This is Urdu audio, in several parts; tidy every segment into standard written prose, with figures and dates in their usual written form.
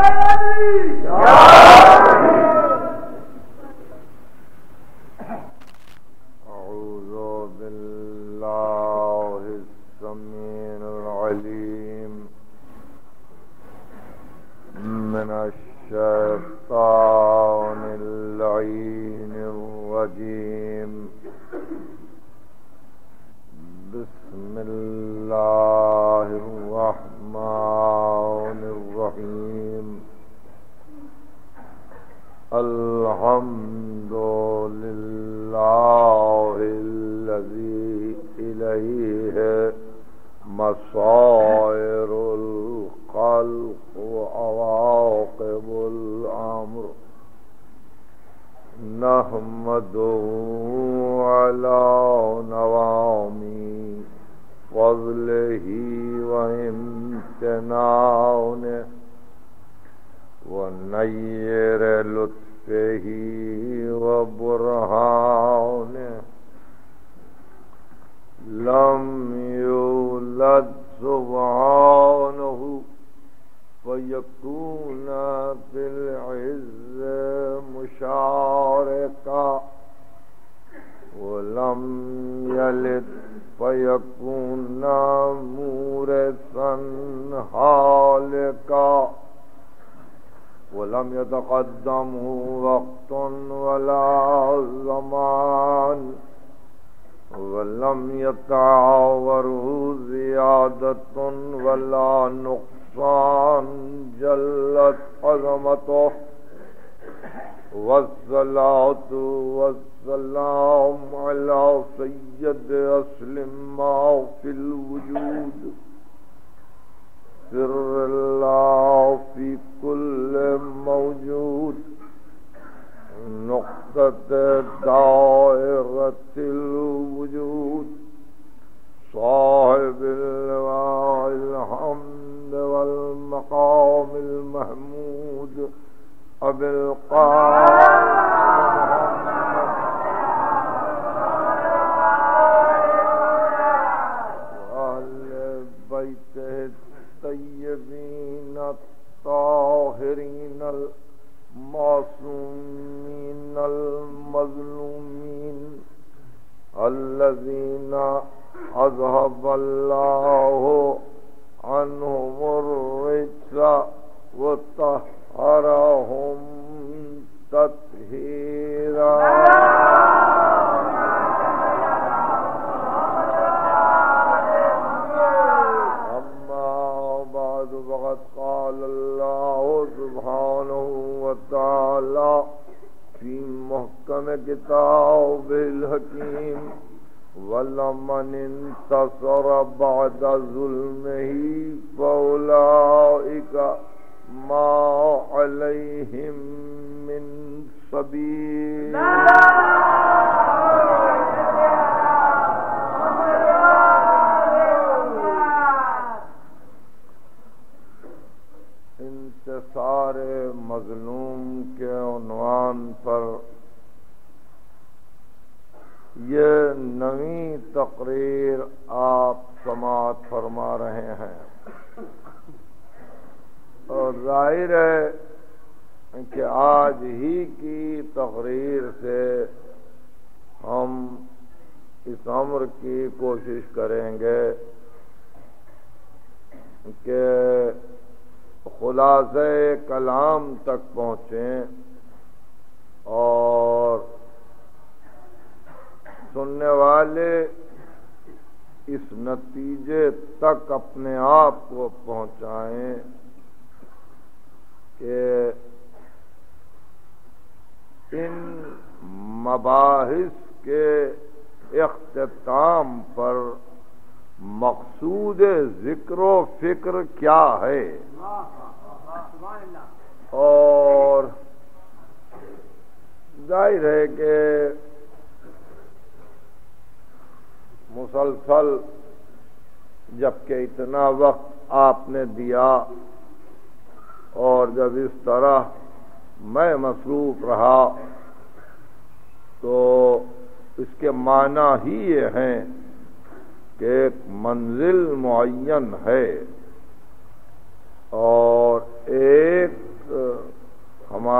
اور ایک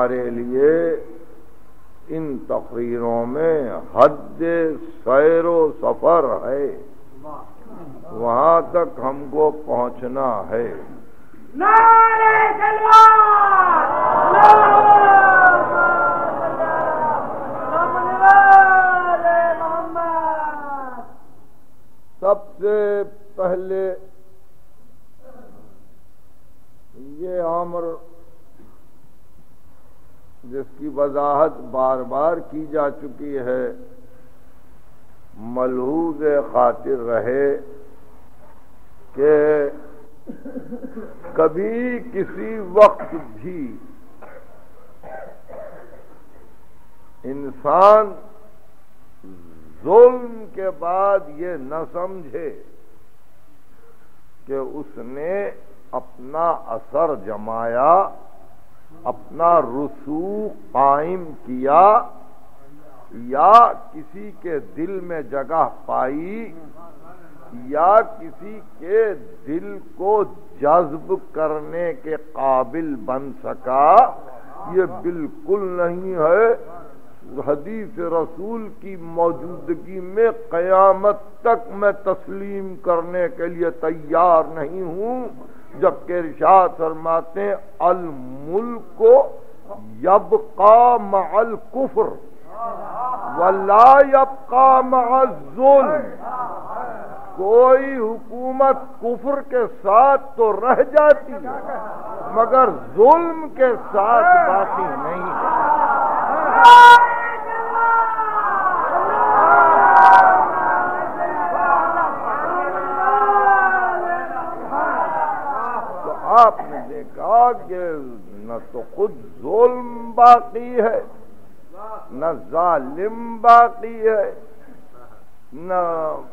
ہمارے لیے ان تقریروں میں حد سیر و سفر ہے، وہاں تک ہم کو پہنچنا ہے۔ نعرہ تکبیر! سب سے پہلے یہ امر جس کی وضاحت بار بار کی جا چکی ہے، ملحوظ خاطر رہے کہ کبھی کسی وقت بھی انسان ظلم کے بعد یہ نہ سمجھے کہ اس نے اپنا اثر جمایا، اپنا رسوخ قائم کیا، یا کسی کے دل میں جگہ پائی، یا کسی کے دل کو جذب کرنے کے قابل بن سکا۔ یہ بالکل نہیں ہے۔ حدیث رسول کی موجودگی میں قیامت تک میں تسلیم کرنے کے لیے تیار نہیں ہوں، جبکہ ارشاد فرماتے ہیں الملک یبقى مع الکفر ولا يبقى مع الظلم۔ کوئی حکومت کفر کے ساتھ تو رہ جاتی ہے مگر ظلم کے ساتھ باقی نہیں ہے۔ تو آپ نے دیکھا کہ نہ تو خود ظلم باقی ہے، نہ ظالم باقی ہے، نہ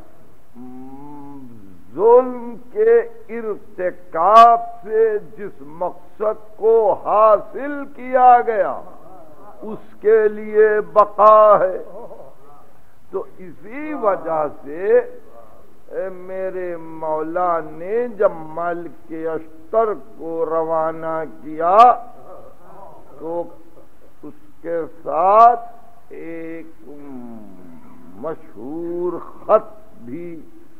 ظلم کے ارتکاب سے جس مقصد کو حاصل کیا گیا اس کے لیے بقا ہے۔ تو اسی وجہ سے میرے مولا نے جب مالک اشتر کو روانہ کیا تو اس کے ساتھ ایک مشہور خط بھی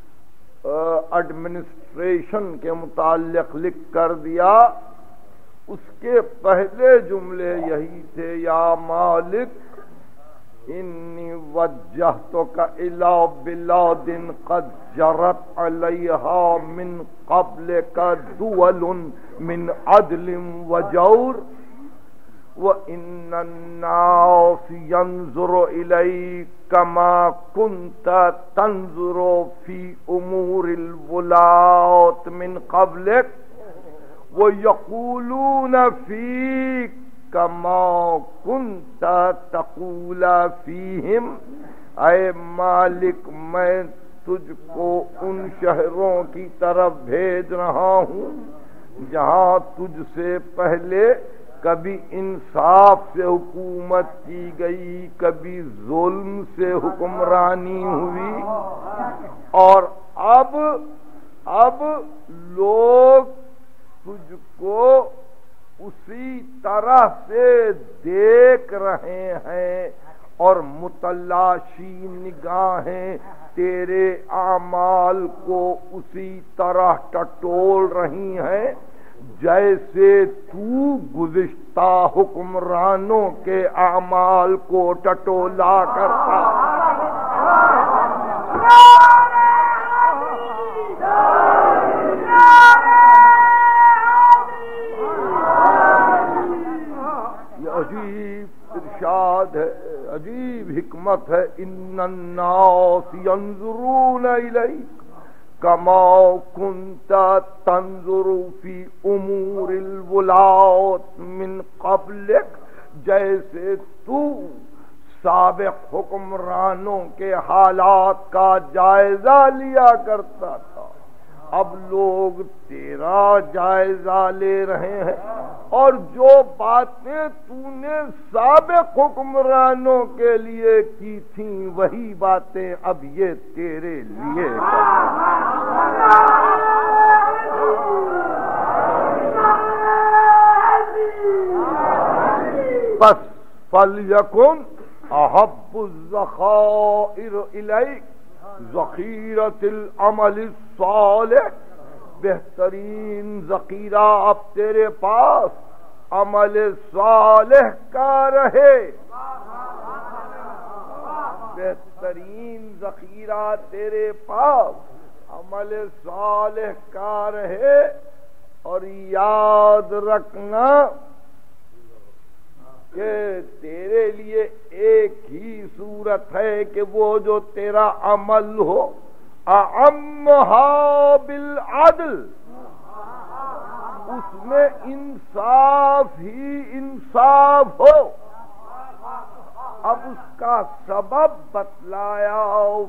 ایڈمنسٹریشن کے متعلق لکھ کر دیا۔ اس کے پہلے جملے یہی تھے، یا مالک انی وجہتک الی بلاد قد جرت علیہا من قبلک دول من عدل وجور وَإِنَّ النَّاسَ يَنظُرُ إِلَيْكَ كَمَا كُنْتَ تَنظُرُ فِي أُمُورِ الْوُلَاةِ مِنْ قَبْلِكَ وَيَقُولُونَ فِيكَ كَمَا كُنْتَ تَقُولُ فِيهِمْ۔ اے مالک، میں تجھ کو ان شہروں کی طرف بھیج رہا ہوں جہاں تجھ سے پہلے کبھی انصاف سے حکومت کی گئی، کبھی ظلم سے حکمرانی ہوئی، اور اب لوگ تجھ کو اسی طرح سے دیکھ رہے ہیں اور متلاشی نگاہیں تیرے اعمال کو اسی طرح ٹٹول رہی ہیں جیسے تو گزشتہ حکمرانوں کے اعمال کو ٹٹولا کرتا۔ یہ عجیب ارشاد ہے، عجیب حکمت ہے۔ ان الناس ينظرون الیک کما کنت تنظر فی امور الولاۃ من قبلک، جیسے تو سابق حکمرانوں کے حالات کا جائزہ لیا کرتا تھا، اب لوگ تیرا جائزہ لے رہے ہیں، اور جو باتیں تو نے سابق حکمرانوں کے لیے کی تھیں وہی باتیں اب یہ تیرے لیے پس فلیکن احب الذخائر الیک ذخیرۃ العمل الصالح، بہترین ذخیرہ اب تیرے پاس عمل صالح کا رہے، بہترین ذخیرہ تیرے پاس عمل صالح کا رہے۔ اور یاد رکھنا کہ تیرے لیے ایک ہی صورت ہے کہ وہ جو تیرا عمل ہو اعمھا بالعدل، اس میں انصاف ہی انصاف ہو۔ اب اس کا سبب بتلایا،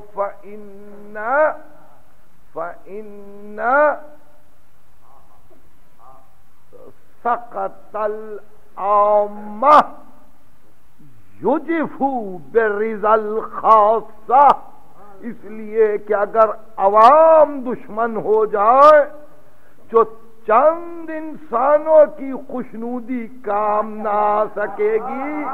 فَإِنَّ سَقَطَ الْعَامَّةِ يُجِفُ بِرِضَى الْخَاصَّةِ، اس لیے کہ اگر عوام دشمن ہو جائے جو چند انسانوں کی خوشنودی کام نہ آ سکے گی۔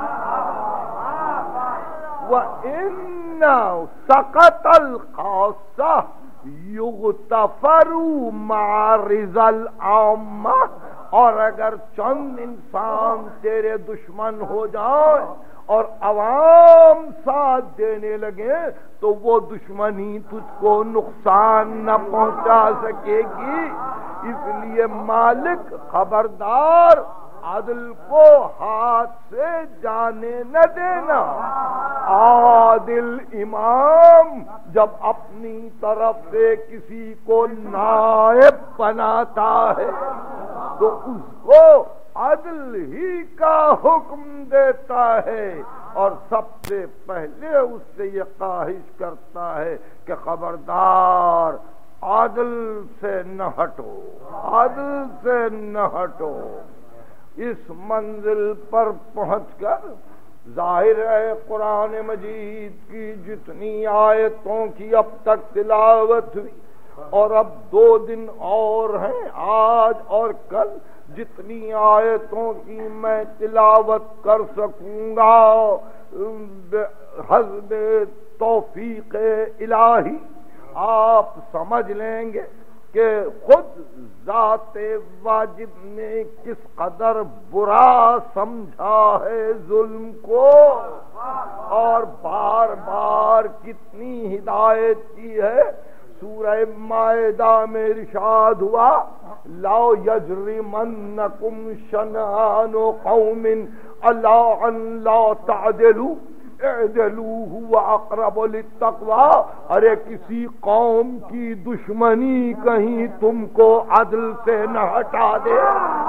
وَإِنَّ سَقَطَ الْخَاصَّةِ یغتفر مع رضا العامہ، اور اگر چند انسان تیرے دشمن ہو جائیں اور عوام ساتھ دینے لگے تو وہ دشمنی تجھ کو نقصان نہ پہنچا سکے گی۔ اس لیے مالک خبردار، عدل کو ہاتھ سے جانے نہ دینا۔ عادل امام جب اپنی طرف سے کسی کو نائب بناتا ہے تو اس کو عدل ہی کا حکم دیتا ہے، اور سب سے پہلے اس سے یہ خواہش کرتا ہے کہ خبردار عدل سے نہ ہٹو، عدل سے نہ ہٹو۔ اس منزل پر پہنچ کر ظاہر ہے قرآن مجید کی جتنی آیتوں کی اب تک تلاوت ہوئی، اور اب 2 دن اور ہیں، آج اور کل، جتنی آیتوں کی میں تلاوت کر سکوں گا حسب توفیق الہی آپ سمجھ لیں گے کہ خود ذات واجب نے کس قدر برا سمجھا ہے ظلم کو، اور بار بار کتنی ہدایت کی ہے۔ سورہ مائدہ میں ارشاد ہوا لا یجرمنکم شنآن قوم علی ان لا تعدلوا اعدلوا هو اقرب للتقوی، ارے کسی قوم کی دشمنی کہیں تم کو عدل سے نہ ہٹا دے۔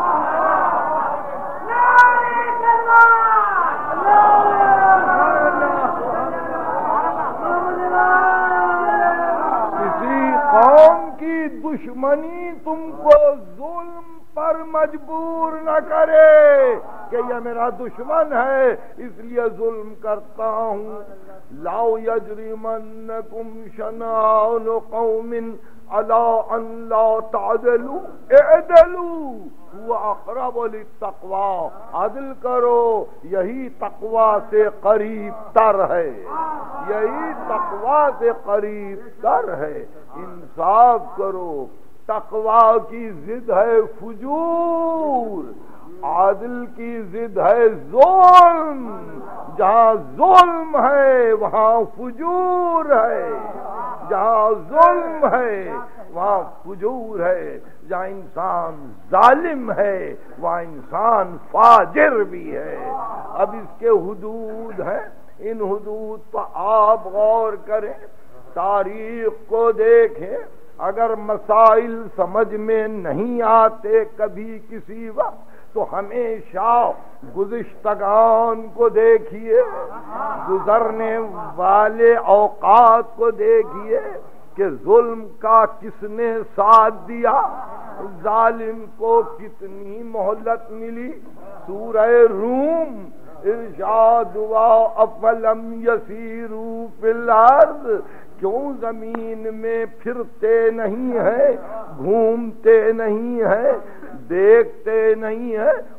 کسی قوم کی دشمنی تم کو ظلم پر مجبور نہ کرے کہ یہ میرا دشمن ہے اس لیے ظلم کرتا ہوں۔ لا یجرمنکم شنآن قوم علی ان لا تعدلوا اعدلوا هو اقرب للتقوی، عدل کرو یہی تقوی سے قریب تر ہے، یہی تقوی سے قریب تر ہے۔ انصاف کرو، تقوی کی ضد ہے فجور، عادل کی ضد ہے ظلم، جہاں ظلم ہے وہاں فجور ہے، جہاں ظلم ہے وہاں فجور ہے، جہاں انسان ظالم ہے وہاں انسان فاجر بھی ہے۔ اب اس کے حدود ہیں، ان حدود پر آپ غور کریں، تاریخ کو دیکھیں، اگر مسائل سمجھ میں نہیں آتے کبھی کسی وقت تو ہمیشہ گزشتگان کو دیکھیے، گزرنے والے اوقات کو دیکھیے کہ ظلم کا کس نے ساتھ دیا، ظالم کو کتنی مہلت ملی۔ سورہ روم ارشاد ہوا افلم یسیروا فی الارض، کیوں زمین میں پھرتے نہیں ہیں، گھومتے نہیں ہیں، دیکھتے نہیں ہیں،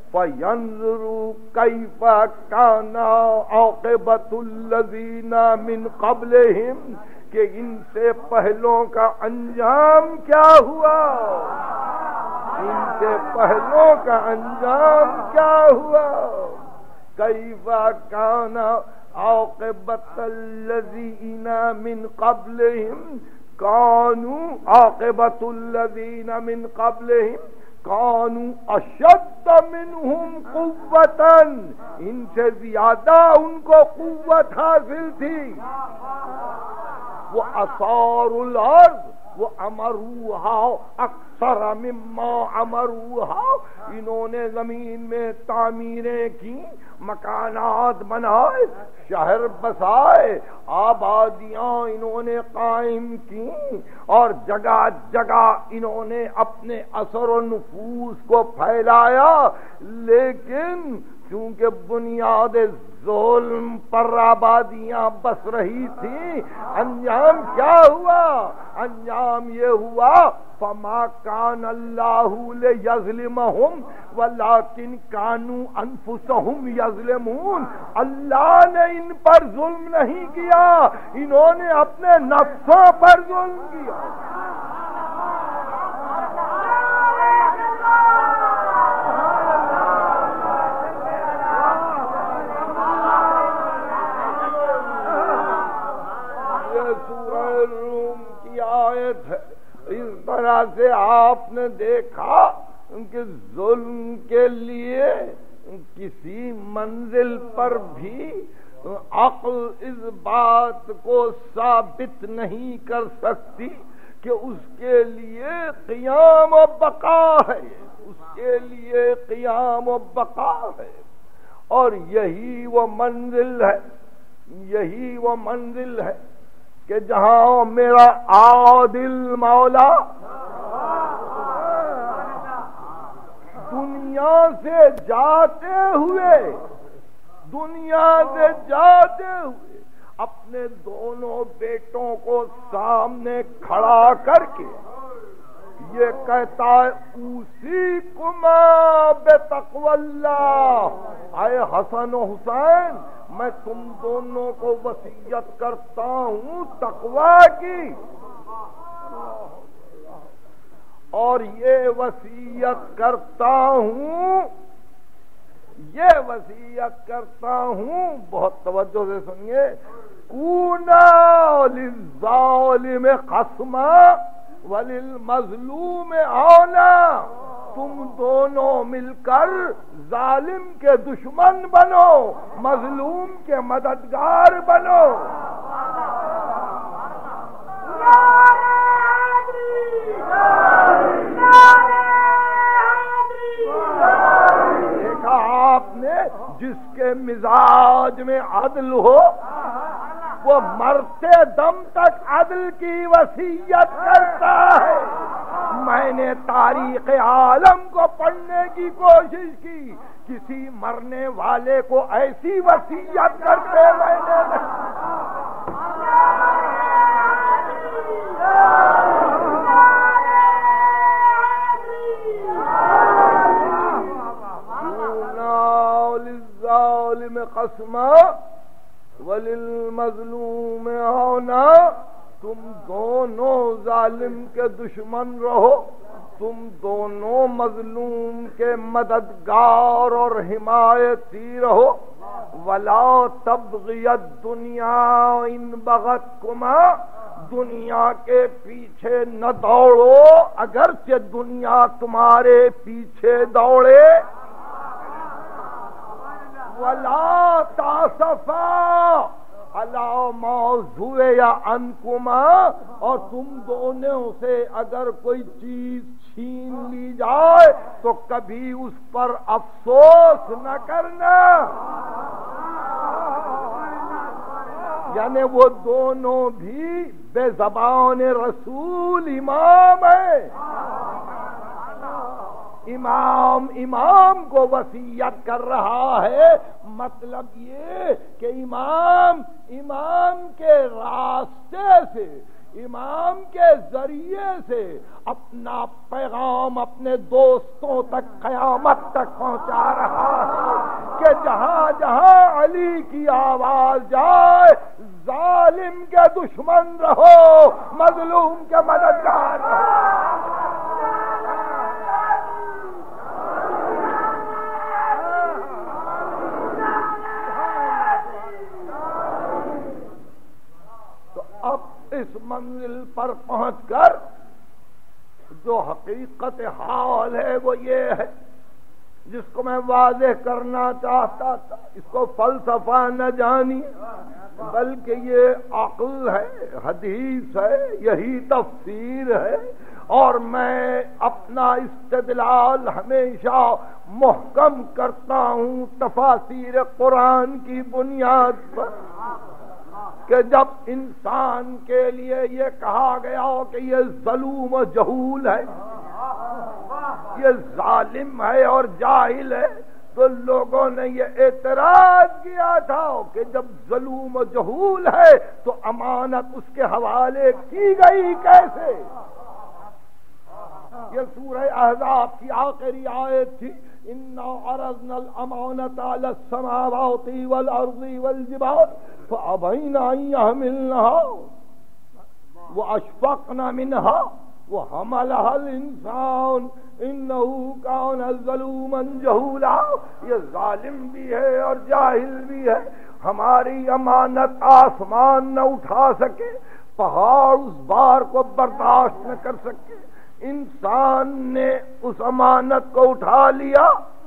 فَيَنْظُرُوا كَيْفَ كَانَ عَاقِبَةُ الَّذِينَ مِنْ قَبْلِهِمْ کہ ان سے پہلوں کا انجام کیا ہوا، ان سے پہلوں کا انجام کیا ہوا. کیف کان عاقبۃ الذین من قبلہم کانوا عاقبۃ الذین من قبلہم کانوا اشد منہم قوۃ، ان سے زیادہ ان کو قوت حاصل تھی. وہ اثاروا الارض وَأَمَرُوهَا أَكْثَرَ مِمَّا عَمَرُوهَا، انہوں نے زمین میں تعمیریں کی، مکانات بنائے، شہر بسائے، آبادیاں انہوں نے قائم کی، اور جگہ جگہ انہوں نے اپنے اثر و نفوذ کو پھیلایا. لیکن چونکہ بنیاد ظلم پر آبادیاں بس رہی تھی، انجام کیا ہوا؟ انجام یہ ہوا فَمَا كَانَ اللَّهُ لِيَظْلِمَهُمْ وَلَكِنْ كَانُوا أَنفُسَهُمْ يَظْلِمُونَ. اللہ نے ان پر ظلم نہیں کیا، انہوں نے اپنے نفسوں پر ظلم کیا. اس طرح سے آپ نے دیکھا کہ ظلم کے لیے کسی منزل پر بھی عقل اس بات کو ثابت نہیں کر سکتی کہ اس کے لیے قیام و بقا ہے، اس کے لیے قیام و بقا ہے. اور یہی وہ منزل ہے، یہی وہ منزل ہے کہ جہاں میرا عادل مولا دنیا سے جاتے ہوئے اپنے دونوں بیٹوں کو سامنے کھڑا کر کے یہ کہتا ہے اوصیکما بتقوی اللہ، اے حسن و حسین میں تم دونوں کو وصیت کرتا ہوں تقوی کی، اور یہ وصیت کرتا ہوں بہت توجہ سے سنیے، کونا للظالم خصما وللمظلوم عونا، تم دونوں مل کر ظالم کے دشمن بنو، مظلوم کے مددگار بنو. دیکھا آپ نے، جس کے مزاج میں عدل ہو وہ مرتے دم تک عدل کی وصیت کرتا ہے. میں نے تاریخ عالم کو پڑھنے کی کوشش کی، کسی مرنے والے کو ایسی وصیت کرتے میں نے للظالم قسما وللمظلوم ہونا، تم دونوں ظالم کے دشمن رہو، تم دونوں مظلوم کے مددگار اور حمایتی رہو. ولا تبغی الدنیا ان بغتکما، دنیا کے پیچھے نہ دوڑو اگرچہ دنیا تمہارے پیچھے دوڑے. ولا تعصفا علی ما زوی عنکما، اور تم دونوں سے اگر کوئی چیز چھین لی جائے تو کبھی اس پر افسوس نہ کرنا. یعنی وہ دونوں بھی بے زبان رسول امام ہیں. امام کو وصیت کر رہا ہے، مطلب یہ کہ امام کے راستے سے، امام کے ذریعے سے اپنا پیغام اپنے دوستوں تک قیامت تک پہنچا رہا ہے کہ جہاں جہاں علی کی آواز جائے ظالم کے دشمن رہو، مظلوم کے مددگار رہو۔ تو اب اس منزل پر پہنچ کر جو حقیقت حال ہے وہ یہ ہے جس کو میں واضح کرنا چاہتا تھا۔ اس کو فلسفہ نہ جانی بلکہ یہ عقل ہے، حدیث ہے، یہی تفسیر ہے، اور میں اپنا استدلال ہمیشہ محکم کرتا ہوں تفاسیر قرآن کی بنیاد پر کہ جب انسان کے لیے یہ کہا گیا ہو کہ یہ ظلم و جہول ہے، یہ ظالم ہے اور جاہل ہے، تو لوگوں نے یہ اعتراض کیا تھا کہ جب ظلم و جہول ہے تو امانت اس کے حوالے کی گئی کیسے؟ یہ سورہ احزاب کی آخری آیت تھی، اِنَّا عَرَضْنَا الْأَمَانَةَ عَلَى السَّمَاوَاتِ وَالْأَرْضِ وَالْجِبَالِ فَأَبَيْنَ أَن يَحْمِلْنَهَا وَأَشْفَقْنَ مِنْهَا وَحَمَلَهَا الْإِنسَانُ إِنَّهُ كَانَ ظَلُومًا جَهُولًا۔ یہ ظالم بھی ہے اور جاہل بھی ہے۔ ہماری امانت آسمان نہ اٹھا سکے، پہاڑ اس بار کو برداشت نہ کر سکے، انسان نے اس امانت کو اٹھا لیا۔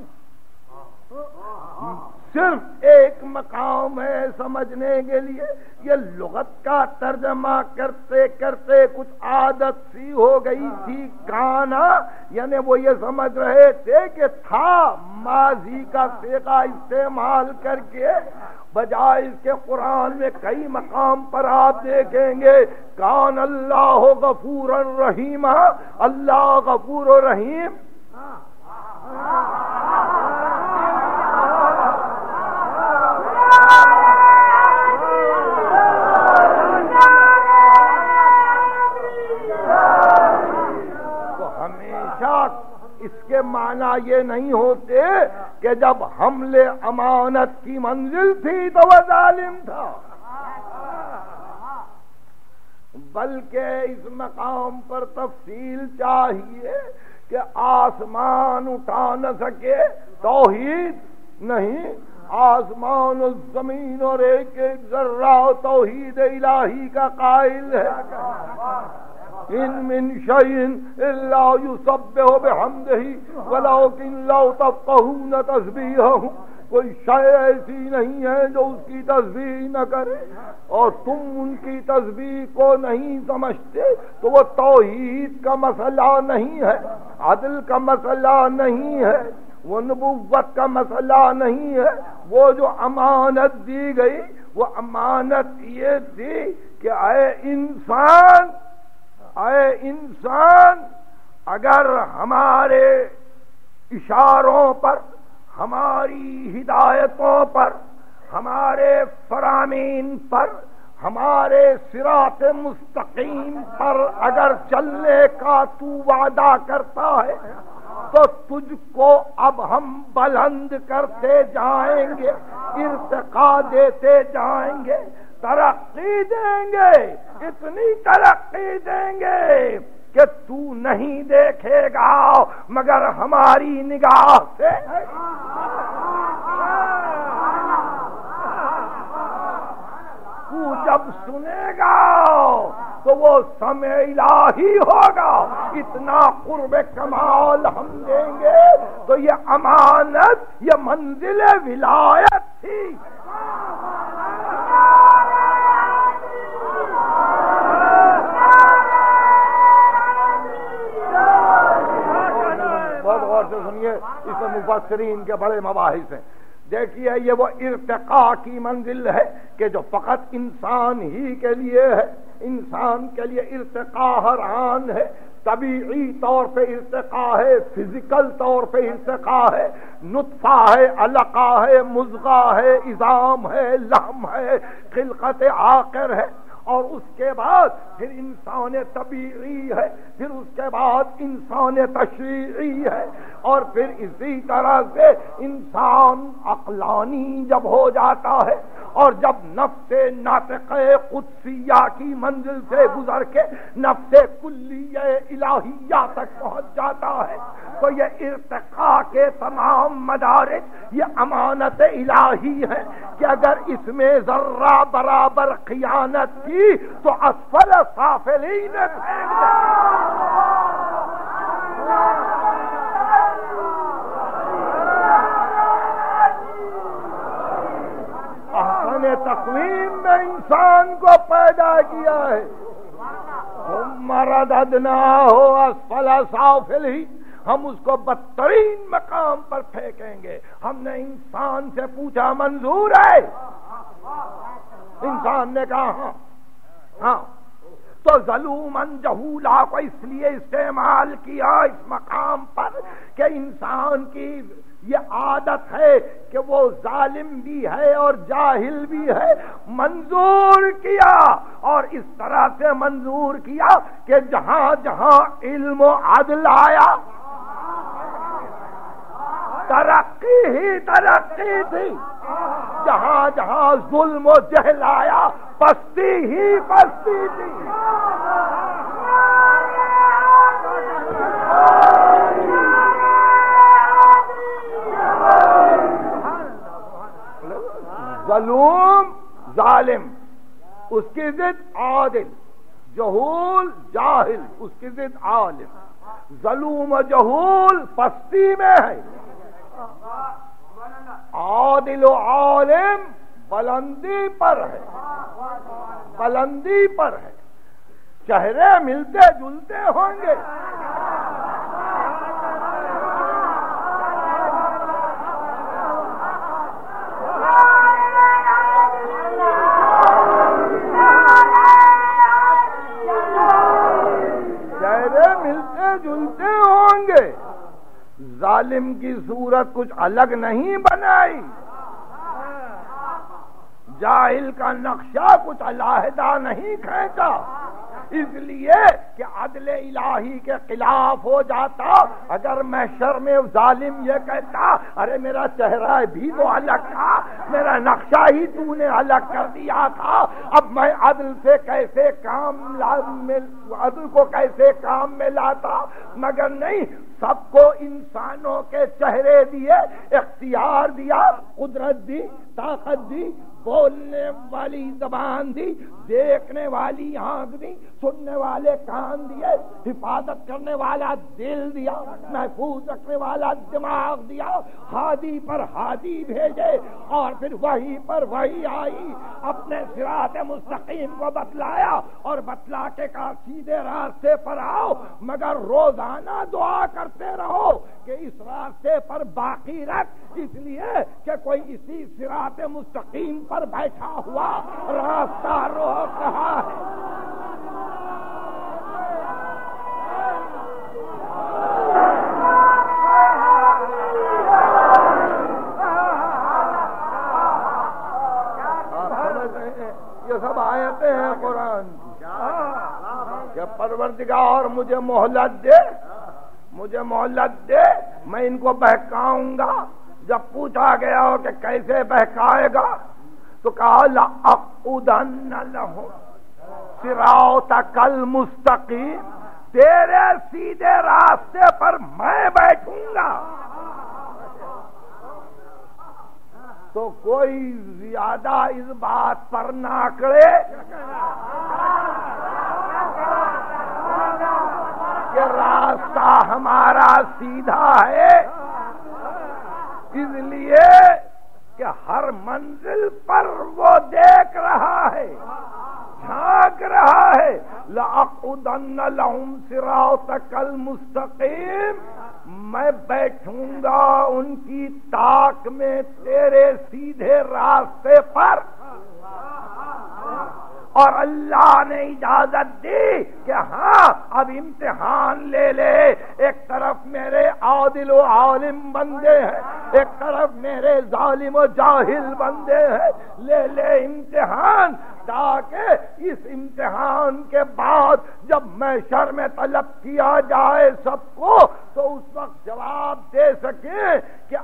صرف ایک مقام ہے سمجھنے کے لیے، یہ لغت کا ترجمہ کرتے کرتے کچھ عادت سی ہو گئی تھی کانا، یعنی وہ یہ سمجھ رہے تھے کہ تھا ماضی کا صیغہ استعمال کر کے، بجائے اس کے قرآن میں کئی مقام پر آپ دیکھیں گے کان اللہ غفور الرحیم، اللہ غفور الرحیم۔ تو ہمیشہ اس کے معنی یہ نہیں ہوتے کہ جب حمل امانت کی منزل تھی تو وہ ظالم تھا، بلکہ اس مقام پر تفصیل چاہیے کہ آسمان اٹھا نہ سکے توحید نہیں، آسمان و زمین اور ایک ایک ذرہ توحید الہی کا قائل ہے۔ ان من شیء الا یسبح بحمدہ ولکن لا تفقہون تسبیحہ، کوئی شے ایسی نہیں ہے جو اس کی تسبیح نہ کرے اور تم ان کی تسبیح کو نہیں سمجھتے، تو وہ توحید کا مسئلہ نہیں ہے، عدل کا مسئلہ نہیں ہے، وہ نبوت کا مسئلہ نہیں ہے۔ وہ جو امانت دی گئی وہ امانت یہ تھی کہ اے انسان اگر ہمارے اشاروں پر، ہماری ہدایتوں پر، ہمارے فرامین پر، ہمارے صراط مستقیم پر اگر چلنے کا تو وعدہ کرتا ہے تو تجھ کو اب ہم بلند کرتے جائیں گے، ارتقا دیتے جائیں گے، ترقی دیں گے، اتنی ترقی دیں گے کہ تو نہیں دیکھے گا مگر ہماری نگاہ سے۔ تو جب سنے گا تو وہ سمع الہی ہوگا، اتنا قرب کمال ہم دیں گے۔ تو یہ امانت، یہ منزل ولایت تھی۔ بہت غور سے سنیے، اس میں مفسرین کے بڑے مباحث ہیں۔ دیکھیے یہ وہ ارتقاء کی منزل ہے کہ جو فقط انسان ہی کے لیے ہے، انسان کے لیے ارتقاء ہر آن ہے، طبیعی طور پہ ارتقاء ہے، فزیکل طور پہ ارتقاء ہے، نطفہ ہے، علقہ ہے، مضغہ ہے، عظام ہے، لحم ہے، خلقت عاقر ہے، اور اس کے بعد پھر انسان طبیعی ہے، پھر اس کے بعد انسان تشریعی ہے، اور پھر اسی طرح سے انسان عقلانی جب ہو جاتا ہے اور جب نفس ناطقہ قدسیہ کی منزل سے گزر کے نفس کلیہ الہیہ تک پہنچ جاتا ہے، تو یہ ارتقاء کے تمام مدارج یہ امانت الہی ہے کہ اگر اس میں ذرہ برابر خیانت کی تو اسفل سافلین پھینک دے۔ احسن تقویم میں انسان کو پیدا کیا ہے، ثم رددناہ اسفل سافلین، ہم اس کو بدترین مقام پر پھینکیں گے۔ ہم نے انسان سے پوچھا منظور ہے؟ انسان نے کہا ہاں، تو ظلومن جہولا کو اس لیے استعمال کیا اس مقام پر کہ انسان کی یہ عادت ہے کہ وہ ظالم بھی ہے اور جاہل بھی ہے۔ منظور کیا، اور اس طرح سے منظور کیا کہ جہاں جہاں علم و عدل آیا ترقی ہی ترقی تھی، جہاں جہاں ظلم و جہل آیا پستی ہی پستی تھی۔ ظلم ظالم، اس کی ضد عادل، جہول جاہل، اس کی ضد عالم۔ ظلم و جہول پستی میں ہے، عادل و عالم بلندی پر ہے، بلندی پر ہے۔ چہرے ملتے جلتے ہوں گے، چہرے ملتے جلتے ہوں گے۔ ظالم کی صورت کچھ الگ نہیں بنائی، جاہل کا نقشہ کچھ علیحدہ نہیں کھینچا، اس لیے کہ عدل الہی کے خلاف ہو جاتا۔ اگر محشر میں ظالم یہ کہتا ارے میرا چہرہ بھی تو الگ تھا، میرا نقشہ ہی تو نے الگ کر دیا تھا، اب میں عدل سے کیسے عدل کو کیسے کام میں لاتا؟ مگر نہیں، سب کو انسانوں کے چہرے دیے، اختیار دیا، قدرت دی، طاقت دی، بولنے والی زبان دی، دیکھنے والی آنکھ دی، سننے والے کان دیے، حفاظت کرنے والا دل دیا، محفوظ رکھنے والا دماغ دیا، ہادی پر ہادی بھیجے، اور پھر وحی پر وحی آئی، اپنے صراط مستقیم کو بتلایا اور بتلا کے کہا سیدھے راستے پر آؤ، مگر روزانہ دعا کرتے رہو کہ اس راستے پر باقی رکھ، اس لیے کہ کوئی اسی صراط مستقیم پر بیٹھا ہوا راستہ روک رہا ہے۔ یہ سب آیتیں ہیں قرآن کی کہ پروردگار مجھے مہلت دے، مجھے مہلت دے، میں ان کو بہکاؤں گا۔ جب پوچھا گیا ہو کہ کیسے بہکائے گا تو کہا لَأَقْعُدَنَّ لَهُمْ صِرَاطَكَ الْمُسْتَقِيمَ، تیرے سیدھے راستے پر میں بیٹھوں گا۔ تو کوئی زیادہ اس بات پر نہ کرے کہ راستہ ہمارا سیدھا ہے، اس لیے کہ ہر منزل پر وہ دیکھ رہا ہے، جھانک رہا ہے۔ لَأَقْعُدَنَّ لَهُمْ صِرَاطَكَ الْمُسْتَقِيمَ، میں بیٹھوں گا ان کی طاق میں تیرے سیدھے راستے پر۔ اور اللہ نے اجازت دی کہ ہاں اب امتحان لے لے. ایک طرف میرے عادل و عالم بندے ہیں، ایک طرف میرے ظالم و جاہل بندے ہیں، لے لے امتحان، تاکہ اس امتحان کے بعد جب محشر میں طلب کیا جائے سب کو تو اس وقت جواب دے سکیں کہ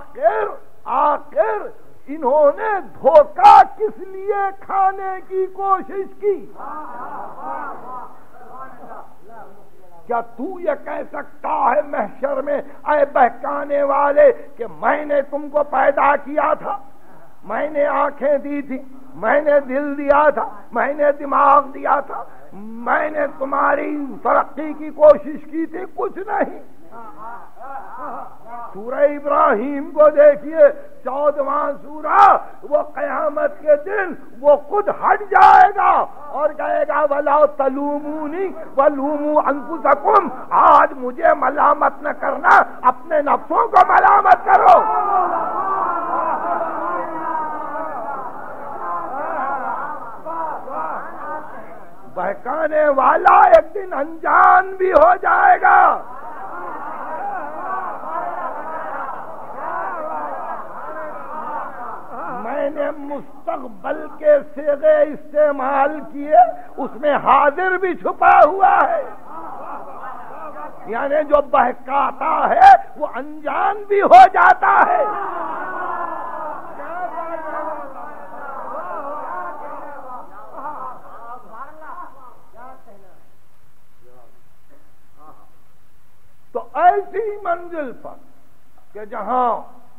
آخر انہوں نے دھوکہ کس لیے کھانے کی کوشش کی. کیا تو یہ کہہ سکتا ہے محشر میں اے بہکانے والے کہ میں نے تم کو پیدا کیا تھا، میں نے آنکھیں دی تھی، میں نے دل دیا تھا، میں نے دماغ دیا تھا، میں نے تمہاری ترقی کی کوشش کی تھی؟ کچھ نہیں. سورہ ابراہیم کو دیکھیے، 14واں سورہ، وہ قیامت کے دن وہ خود ہٹ جائے گا اور کہے گا وَلَا تَلُومُونِي وَلُومُوا أَنفُسَكُمْ، آج مجھے ملامت نہ کرنا، اپنے نفسوں کو ملامت کرو. بہکانے والا ایک دن انجان بھی ہو جائے گا. میں نے مستقبل کے صیغے استعمال کیے، اس میں حاضر بھی چھپا ہوا ہے، یعنی جو بہکاتا ہے وہ انجان بھی ہو جاتا ہے. تو ایسی منزل پر کہ جہاں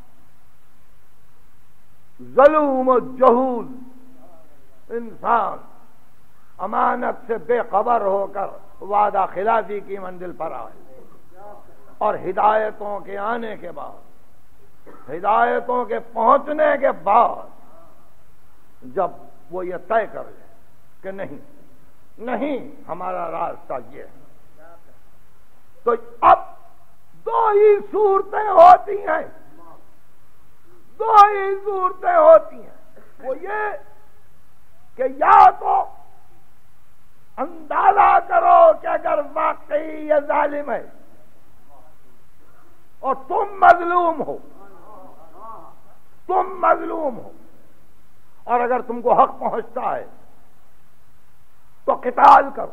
ظلم و جہول انسان امانت سے بے خبر ہو کر وعدہ خلافی کی منزل پر آئے، اور ہدایتوں کے آنے کے بعد، ہدایتوں کے پہنچنے کے بعد جب وہ یہ طے کر لے کہ نہیں ہمارا راستہ یہ ہے، تو اب دو ہی صورتیں ہوتی ہیں، وہ یہ کہ یا تو اندازہ کرو کہ اگر واقعی یہ ظالم ہے اور تم مظلوم ہو اور اگر تم کو حق پہنچتا ہے تو قتال کرو.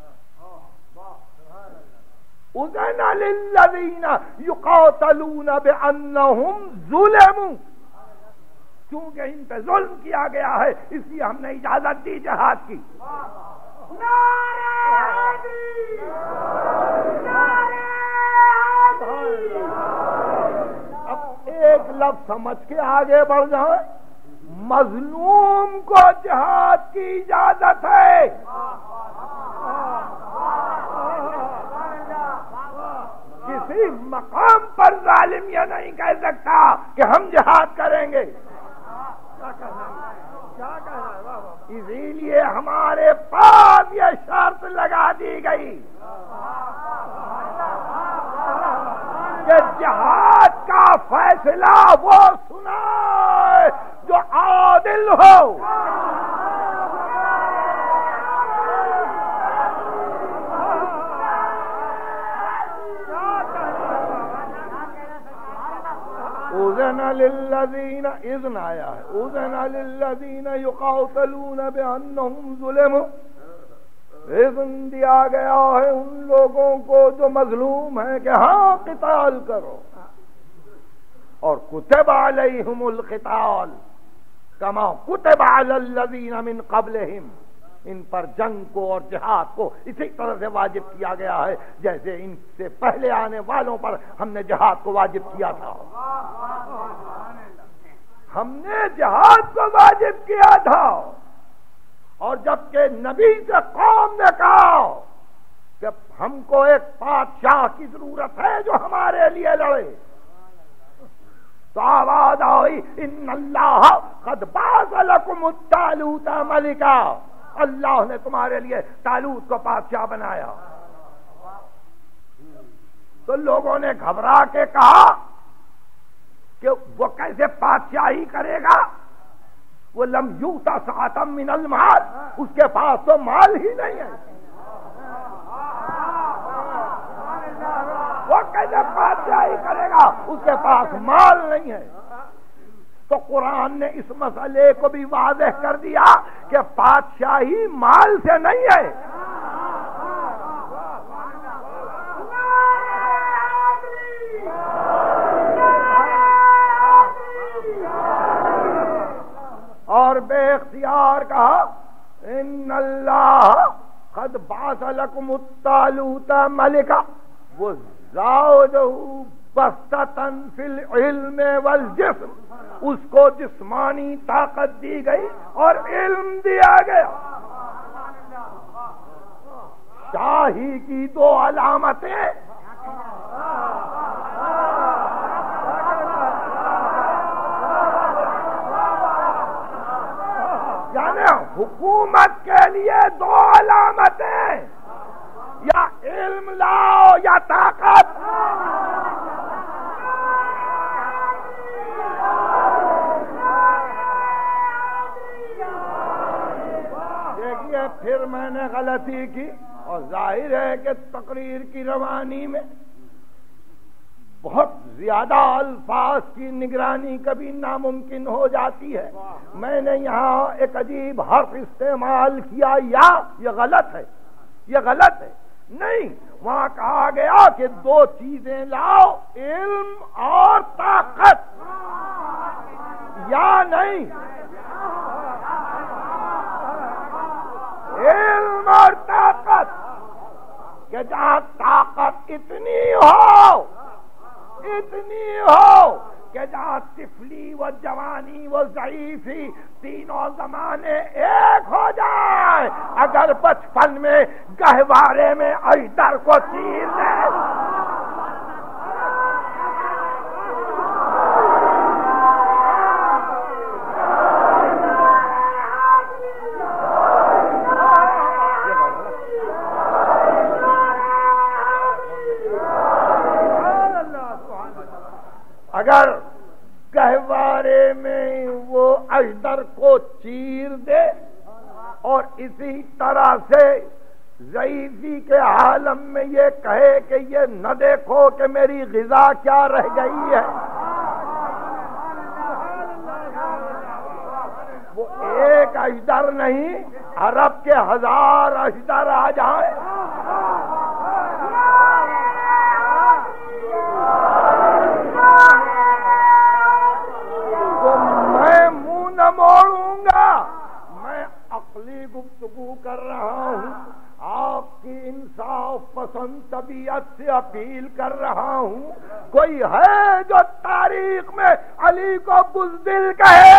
اذن للذین یقاتلون بانہم ظلموا، چونکہ ان پہ ظلم کیا گیا ہے اس لیے ہم نے اجازت دی جہاد کی. اب ایک لفظ سمجھ کے آگے بڑھ جائیں، مظلوم کو جہاد کی اجازت ہے. کسی مقام پر ظالم یہ نہیں کہہ سکتا کہ ہم جہاد کریں گے. اسی لیے ہمارے پاس یہ شرط لگا دی گئی کہ جہاد کا فیصلہ وہ سنائے جو عادل ہو. اذن للذین، اذن آیا ہے، اذن للذین یقاتلون بانہم ظلموا، اذن دیا گیا ہے ان لوگوں کو جو مظلوم ہیں کہ ہاں قتال کرو. اور کتب علیہم القتال کما کتب علی الذین من قبلہم، ان پر جنگ کو اور جہاد کو اسی طرح سے واجب کیا گیا ہے جیسے ان سے پہلے آنے والوں پر ہم نے جہاد کو واجب کیا تھا. ہم نے جہاد کو واجب کیا تھا، اور جبکہ نبی سے قوم نے کہا کہ ہم کو ایک بادشاہ کی ضرورت ہے جو ہمارے لیے لڑے، تو آواز آئی ان اللہ قد بعث لکم الطالوت ملکا، اللہ نے تمہارے لیے طالوت کو بادشاہ بنایا. تو لوگوں نے گھبرا کے کہا کہ وہ کیسے بادشاہی کرے گا، وہ لم یؤت سعۃ من المال، اس کے پاس تو مال ہی نہیں ہے، وہ کیسے بادشاہی کرے گا، اس کے پاس مال نہیں ہے۔ تو قرآن نے اس مسئلے کو بھی واضح کر دیا کہ بادشاہی مال سے نہیں ہے۔ اور بے اختیار کہا ان اللہ قد بعث لکم الطالوت ملکا وزادہ بسطۃ فی العلم والجسم، اس کو جسمانی طاقت دی گئی اور علم دیا گیا۔ شاہی کی دو علامتیں، یعنی حکومت کے لیے دو علامتیں، یا علم لاؤ یا طاقت۔ دیکھیے پھر میں نے غلطی کی، اور ظاہر ہے کہ تقریر کی روانی میں بہت زیادہ الفاظ کی نگرانی کبھی ناممکن ہو جاتی ہے۔ میں نے یہاں ایک عجیب حرف استعمال کیا، یا یہ غلط ہے، یہ غلط ہے، نہیں، وہاں کہا گیا کہ دو چیزیں لاؤ، علم اور طاقت، یا نہیں، علم اور طاقت، کہ جہاں طاقت اتنی ہو کہ جہاں طفلی و جوانی و ضعیفی تینوں زمانے ایک ہو جائے، اگر بچپن میں گہوارے میں اجدر کو چیر دے، اگر گہوارے میں وہ اجدر کو چیر دے اور اسی طرح سے ضعیفی کے عالم میں یہ کہے کہ یہ نہ دیکھو کہ میری غذا کیا رہ گئی ہے، وہ ایک اجدر نہیں، عرب کے 1000 اجدر آ جائیں، موڑوں گا۔ میں عقلی گفتگو کر رہا ہوں، آپ کی انصاف پسند طبیعت سے اپیل کر رہا ہوں، کوئی ہے جو تاریخ میں علی کو بزدل کہے؟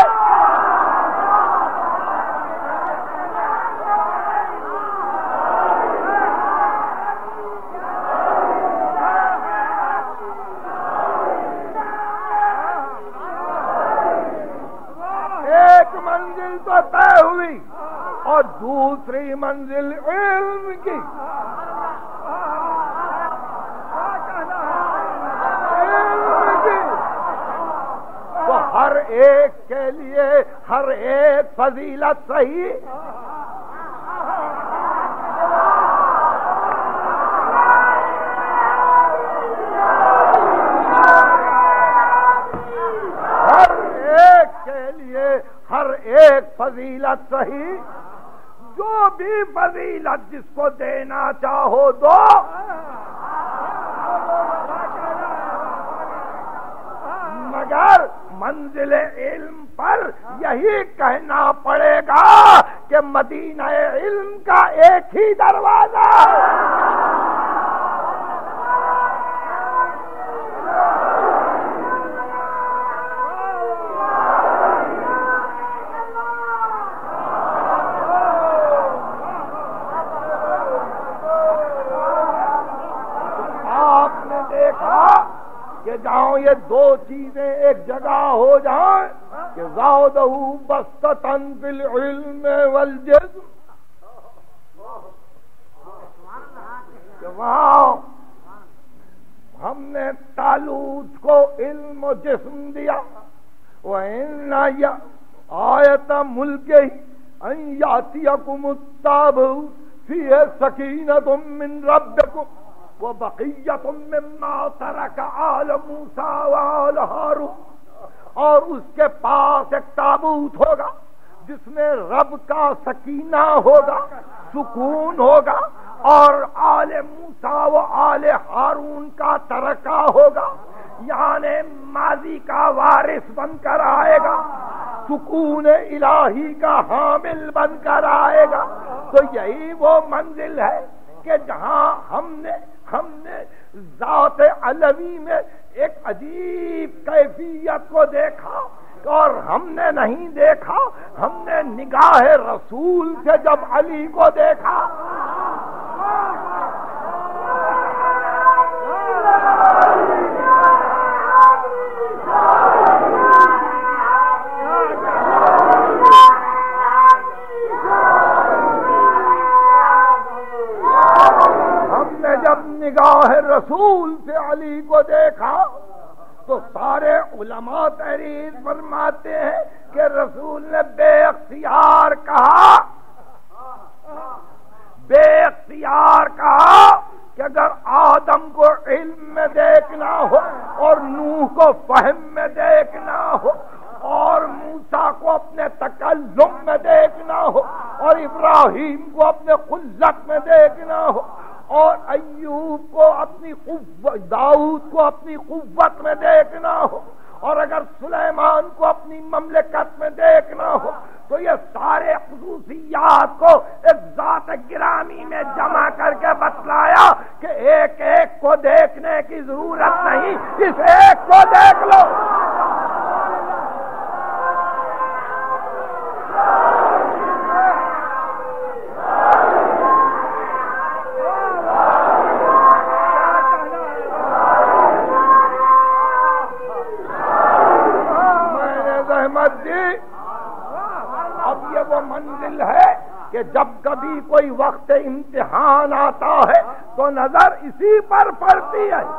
طے ہوئی اور دوسری منزل علم کی، تو ہر ایک کے لیے ہر ایک فضیلت صحیح، فضیلت صحیح، جو بھی فضیلت جس کو دینا چاہو دو، مگر منزل علم پر یہی کہنا پڑے گا کہ مدینہ علم کا ایک ہی دروازہ، جہاں یہ دو چیزیں ایک جگہ ہو جائیں کہ زادہ بسطۃ فی العلم والجسم، کہ وہاں ہم نے طالوت کو علم و جسم دیا، آیت ملک ان یاتیکم التابع فیہ سکینۃ من ربکم وبقیۃ مما ترک آل موسیٰ وآل ہارون، اور اس کے پاس ایک تابوت ہوگا جس میں رب کا سکینہ ہوگا، سکون ہوگا، اور آل موسیٰ و آل ہارون کا ترکہ ہوگا، یعنی ماضی کا وارث بن کر آئے گا، سکون الہی کا حامل بن کر آئے گا۔ تو یہی وہ منزل ہے کہ جہاں ہم نے ذات علوی میں ایک عجیب کیفیت کو دیکھا، اور ہم نے نہیں دیکھا، ہم نے نگاہ رسول سے جب علی کو دیکھا، جب نگاہ رسول سے علی کو دیکھا تو سارے علماء تحریر فرماتے ہیں کہ رسول نے بے اختیار کہا کہ اگر آدم کو علم میں دیکھنا ہو اور نوح کو فہم میں دیکھنا ہو اور موسیٰ کو اپنے تکلم میں دیکھنا ہو اور ابراہیم کو اپنے خلت میں دیکھنا ہو اور ایوب کو اپنی قوت، داؤد کو اپنی قوت میں دیکھنا ہو اور اگر سلیمان کو اپنی مملکت میں دیکھنا ہو، تو یہ سارے خصوصیات کو ایک ذات گرامی میں جمع کر کے بتلایا کہ ایک ایک کو دیکھنے کی ضرورت نہیں، اس ایک کو دیکھ لو۔ منزل ہے کہ جب کبھی کوئی وقت امتحان آتا ہے تو نظر اسی پر پڑتی ہے،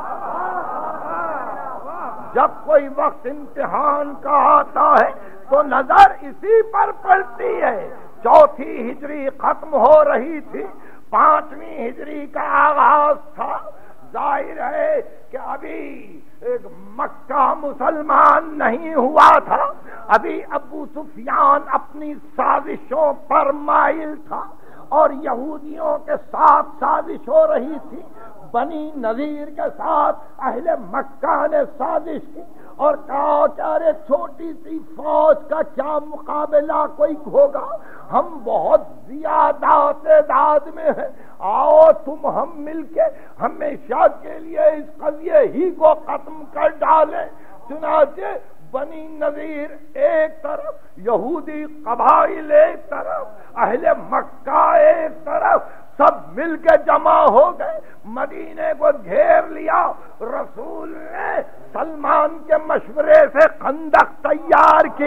جب کوئی وقت امتحان کا آتا ہے تو نظر اسی پر پڑتی ہے۔ 4 ہجری ختم ہو رہی تھی، 5ویں ہجری کا آغاز تھا۔ ظاہر ہے کہ ابھی ایک مکہ مسلمان نہیں ہوا تھا، ابھی ابو سفیان اپنی سازشوں پر مائل تھا اور یہودیوں کے ساتھ سازش ہو رہی تھی۔ بنی نذیر کے ساتھ اہل مکہ نے سازش کی اور کہا کہ ارے چھوٹی سی فوج کا کیا مقابلہ کوئی ہوگا، ہم بہت زیادہ تعداد میں ہیں، آؤ تم ہم مل کے ہمیشہ کے لیے اس قضیے ہی کو ختم کر ڈالیں۔ چنانچہ بنی نذیر ایک طرف، یہودی قبائل ایک طرف، اہل مکہ ایک طرف، سب مل کے جمع ہو گئے، مدینے کو گھیر لیا۔ رسول نے سلمان کے مشورے سے خندق تیار کی۔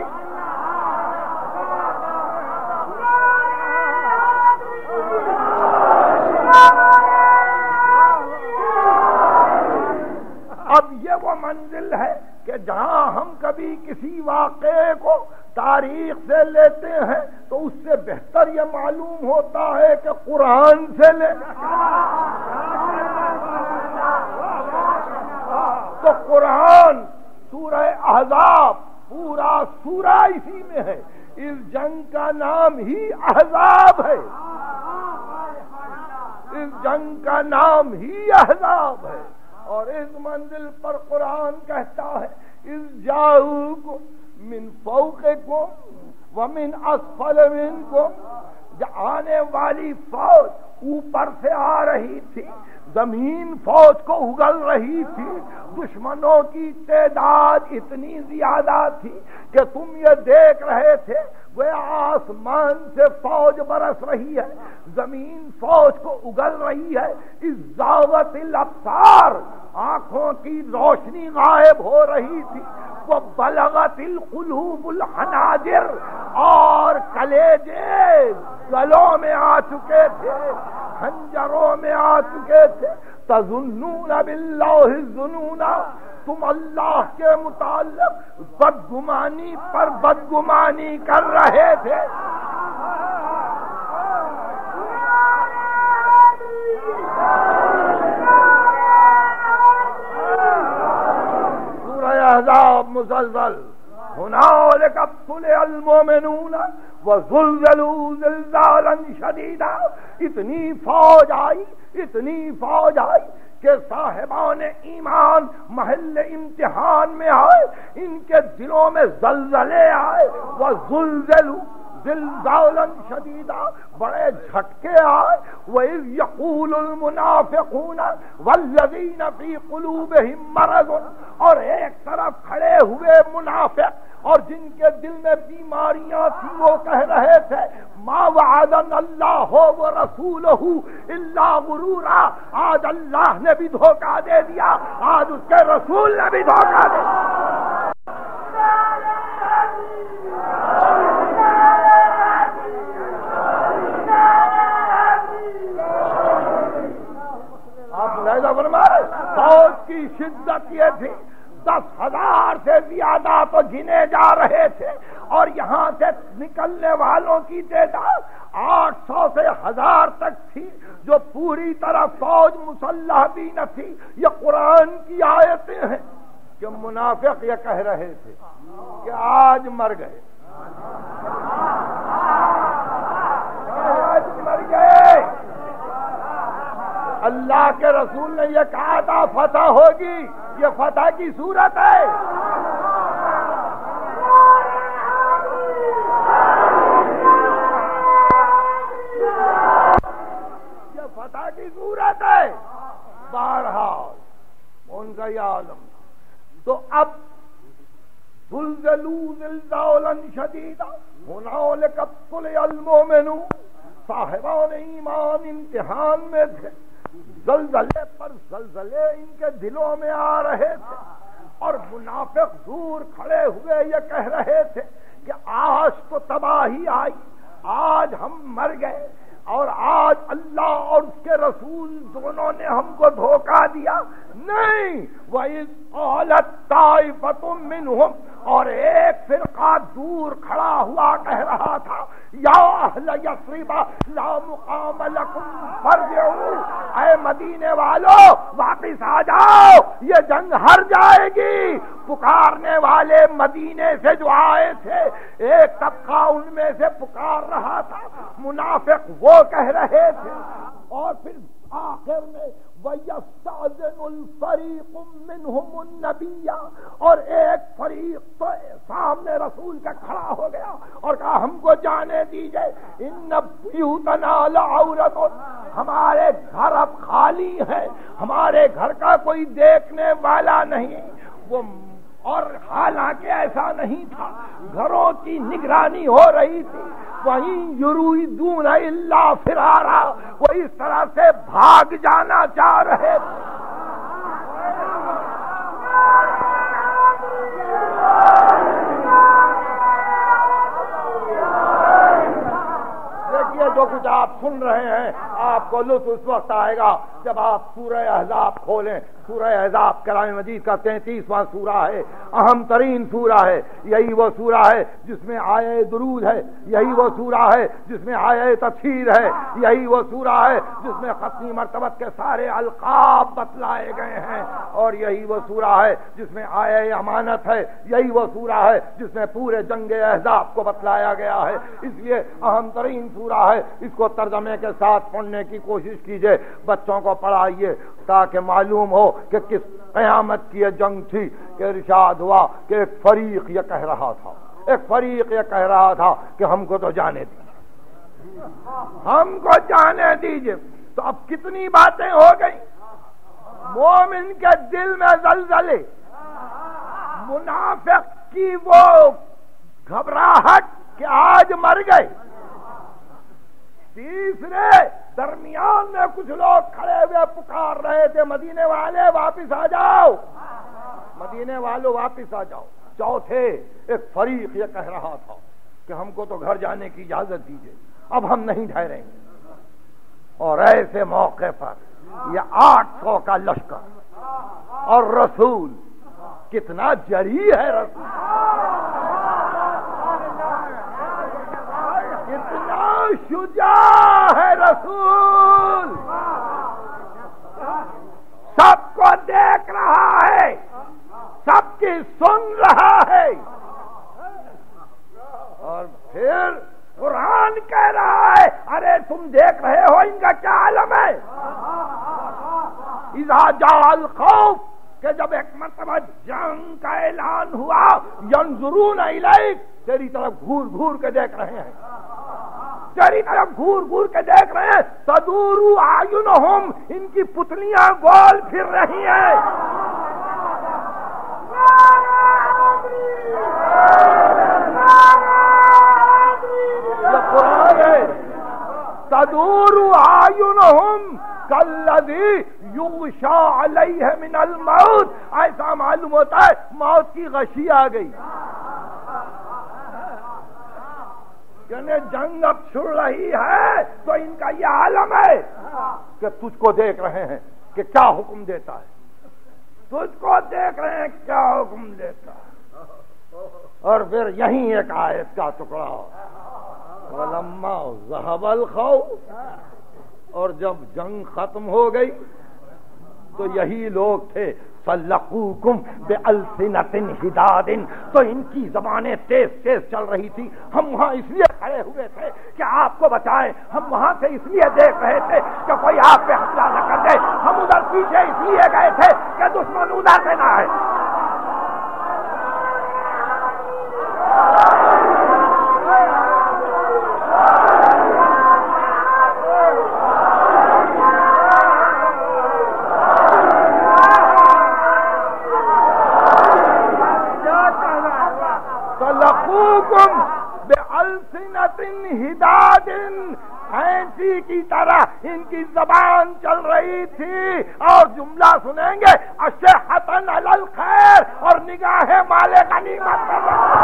اب یہ وہ منزل ہے کہ جہاں ہم کبھی کسی واقعے کو تاریخ سے لیتے ہیں تو اس سے بہتر یہ معلوم ہوتا ہے کہ قرآن سے لیں۔ تو قرآن سورہ احزاب پورا سورہ اسی میں ہے، اس جنگ کا نام ہی احزاب ہے، اس جنگ کا نام ہی احزاب ہے۔ اور اس منزل پر قرآن کہتا ہے اذ جاؤکم من فوقکم ومن اسفل منکم، آنے والی فوج اوپر سے آ رہی تھی، زمین فوج کو اگل رہی تھی، دشمنوں کی تعداد اتنی زیادہ تھی کہ تم یہ دیکھ رہے تھے وہ آسمان سے فوج برس رہی ہے، زمین فوج کو اگل رہی ہے، اس زاغت الابصار آنکھوں کی روشنی غائب ہو رہی تھی، وہ بلغت القلوب الحناجر، اور کلیجے گلوں میں آ چکے تھے، خنجروں میں آ چکے تھے، تظنون باللہ الظنون، تم اللہ کے متعلق بدگمانی پر بدگمانی کر رہے تھے. سورہ احزاب مسلسل هنالك ابتلي المؤمنون وزلزلوا زلزالا شدیدا. اتنی فوج آئی کہ صاحبان ایمان محل امتحان میں آئے، ان کے دلوں میں زلزلے آئے. وزلزلوا زلزالا شدیدا، بڑے جھٹکے آئے. وَإِذْ يَقُولُ الْمُنَافِقُونَ وَالَّذِينَ فِي قُلُوبِهِمْ مَرَضٌ، اور ایک طرف کھڑے ہوئے منافق اور جن کے دل میں بیماریاں تھیں، وہ کہہ رہے تھے مَا وَعَدَنَا اللَّهُ وَرَسُولُهُ إِلَّا غُرُورًا. آج اللہ نے بھی دھوکہ دے دیا، آج اس کے رسول نے بھی دھوکہ دے دیا. فوج کی شدت یہ تھی، 10,000 سے زیادہ تو گنے جا رہے تھے، اور یہاں سے نکلنے والوں کی تعداد 800 سے 1000 تک تھی، جو پوری طرح فوج مسلح بھی نہ تھی. یہ قرآن کی آیتیں ہیں کہ منافق یہ کہہ رہے تھے کہ آج مر گئے، آج مر گئے. اللہ کے رسول نے یہ کہا تھا فتح ہوگی، یہ فتح کی صورت ہے. یہ فتح کی صورت ہے. بہرحال ان کا یہ عالم. تو اب زلزلوا زلزالا شدیدا هنالك ابتلي المؤمنون، صاحبان ایمان امتحان میں تھے، زلزلے پر زلزلے ان کے دلوں میں آ رہے تھے، اور منافق دور کھڑے ہوئے یہ کہہ رہے تھے کہ آج تو تباہی آئی، آج ہم مر گئے، اور آج اللہ اور اس کے رسول دونوں نے ہم کو دھوکہ دیا. نہیں، وَإِذْ قَالَتْ طَائِفَةٌ مِّنْهُمْ، اور ایک فرقہ دور کھڑا ہوا کہہ رہا تھا یا اہل یثرب لا مقام لکم فارجعوا، اے مدینے والو واپس آ جاؤ، یہ جنگ ہار جائے گی. پکارنے والے مدینے سے جو آئے تھے، ایک طبقہ ان میں سے پکار رہا تھا، منافق وہ کہہ رہے تھے. اور پھر آخر میں وَيَسْتَأْذِنُ الْفَرِيقُ مِنْهُمُ النَّبِيَّ، اور ایک فریق تو سامنے رسول کا کھڑا ہو گیا اور کہا ہم کو جانے دیجئے، اِنَّ بُيُوتَنَا لَعَوْرَةٌ، ہمارے گھر اب خالی ہیں، ہمارے گھر کا کوئی دیکھنے والا نہیں. وہ اور حالانکہ ایسا نہیں تھا، گھروں کی نگرانی ہو رہی تھی. وہیں یریدون الا فرارا، وہ اس طرح سے بھاگ جانا چاہ رہے تھے. دیکھیے جو کچھ آپ سن رہے ہیں آپ کو لطف اس وقت آئے گا جب آپ سورہ احزاب کھولیں. سورہ احزاب کلام مجید کا 33واں سورہ ہے، اہم ترین سورہ ہے. یہی وہ سورہ ہے جس میں آیہ درود ہے، یہی وہ سورہ ہے جس میں آیہ تفسیر ہے، یہی وہ سورہ ہے جس میں ختمی مرتبت کے سارے القاب بتلائے گئے ہیں، اور یہی وہ سورہ ہے جس میں آیہ امانت ہے، یہی وہ سورہ ہے جس میں پورے جنگ احزاب کو بتلایا گیا ہے. اس لیے اہم ترین سورہ ہے. اس کو ترجمے کے ساتھ پڑھنے کی کوشش کیجئے، بچوں کو پڑھائیے تاکہ معلوم ہو کہ کس قیامت کی یہ جنگ تھی. کہ ارشاد ہوا کہ ایک فریق یہ کہہ رہا تھا، ایک فریق یہ کہہ رہا تھا کہ ہم کو تو جانے دیجیے، ہم کو جانے دیجیے. تو اب کتنی باتیں ہو گئی. مومن کے دل میں زلزلے، منافق کی وہ گھبراہٹ کہ آج مر گئے. تیسرے درمیان میں کچھ لوگ کھڑے ہوئے پکار رہے تھے مدینے والے واپس آ جاؤ، مدینے والوں واپس آ جاؤ. چوتھے ایک فریق یہ کہہ رہا تھا کہ ہم کو تو گھر جانے کی اجازت دیجیے، اب ہم نہیں ٹھہریں گے. اور ایسے موقع پر یہ 800 کا لشکر اور رسول کتنا جری ہے رسول، کتنا شجاع ہے رسول، سب کو دیکھ رہا ہے، سب کی سن رہا ہے، اور پھر قرآن کہہ رہا ہے ارے تم دیکھ رہے ہو ان کا کیا عالم ہے، اذا جاء الخوف، کہ جب ایک مرتبہ جنگ کا اعلان ہوا، ینظرون الیک، تیری طرف گھور گھور کے دیکھ رہے ہیں، تیری طرف گھور گھور کے دیکھ رہے ہیں، تدور اعینہم، ان کی پتلیاں گول پھر رہی ہیں، یہ قرآن ہے، تدور اعینہم کالذی یغشا علیہ من الموت، ایسا معلوم ہوتا ہے موت کی غشی آ گئی، یعنی جنگ اب چھڑ رہی ہے تو ان کا یہ عالم ہے کہ تجھ کو دیکھ رہے ہیں کہ کیا حکم دیتا ہے، تجھ کو دیکھ رہے ہیں کیا حکم دیتا ہے۔ اور پھر یہیں ایک آیت کا ٹکڑا، وَلَمَّا ذَهَبَ الْخَوْفُ، اور جب جنگ ختم ہو گئی تو یہی لوگ تھے سَلَّقُوكُمْ بِأَلْسِنَةٍ حِدَادٍ، تو ان کی زبانیں تیز تیز چل رہی تھی، ہم وہاں اس لیے کھڑے ہوئے تھے کہ آپ کو بچائیں، ہم وہاں سے اس لیے دیکھ رہے تھے کہ کوئی آپ پہ حملہ نہ کر دے، ہم ادھر پیچھے اس لیے گئے تھے کہ دشمن ادھر سے نہ آئے۔ پھینسی کی طرح ان کی زبان چل رہی تھی، اور جملہ سنیں گے اشحتن علی الخیر، اور نگاہیں مال غنیمت پر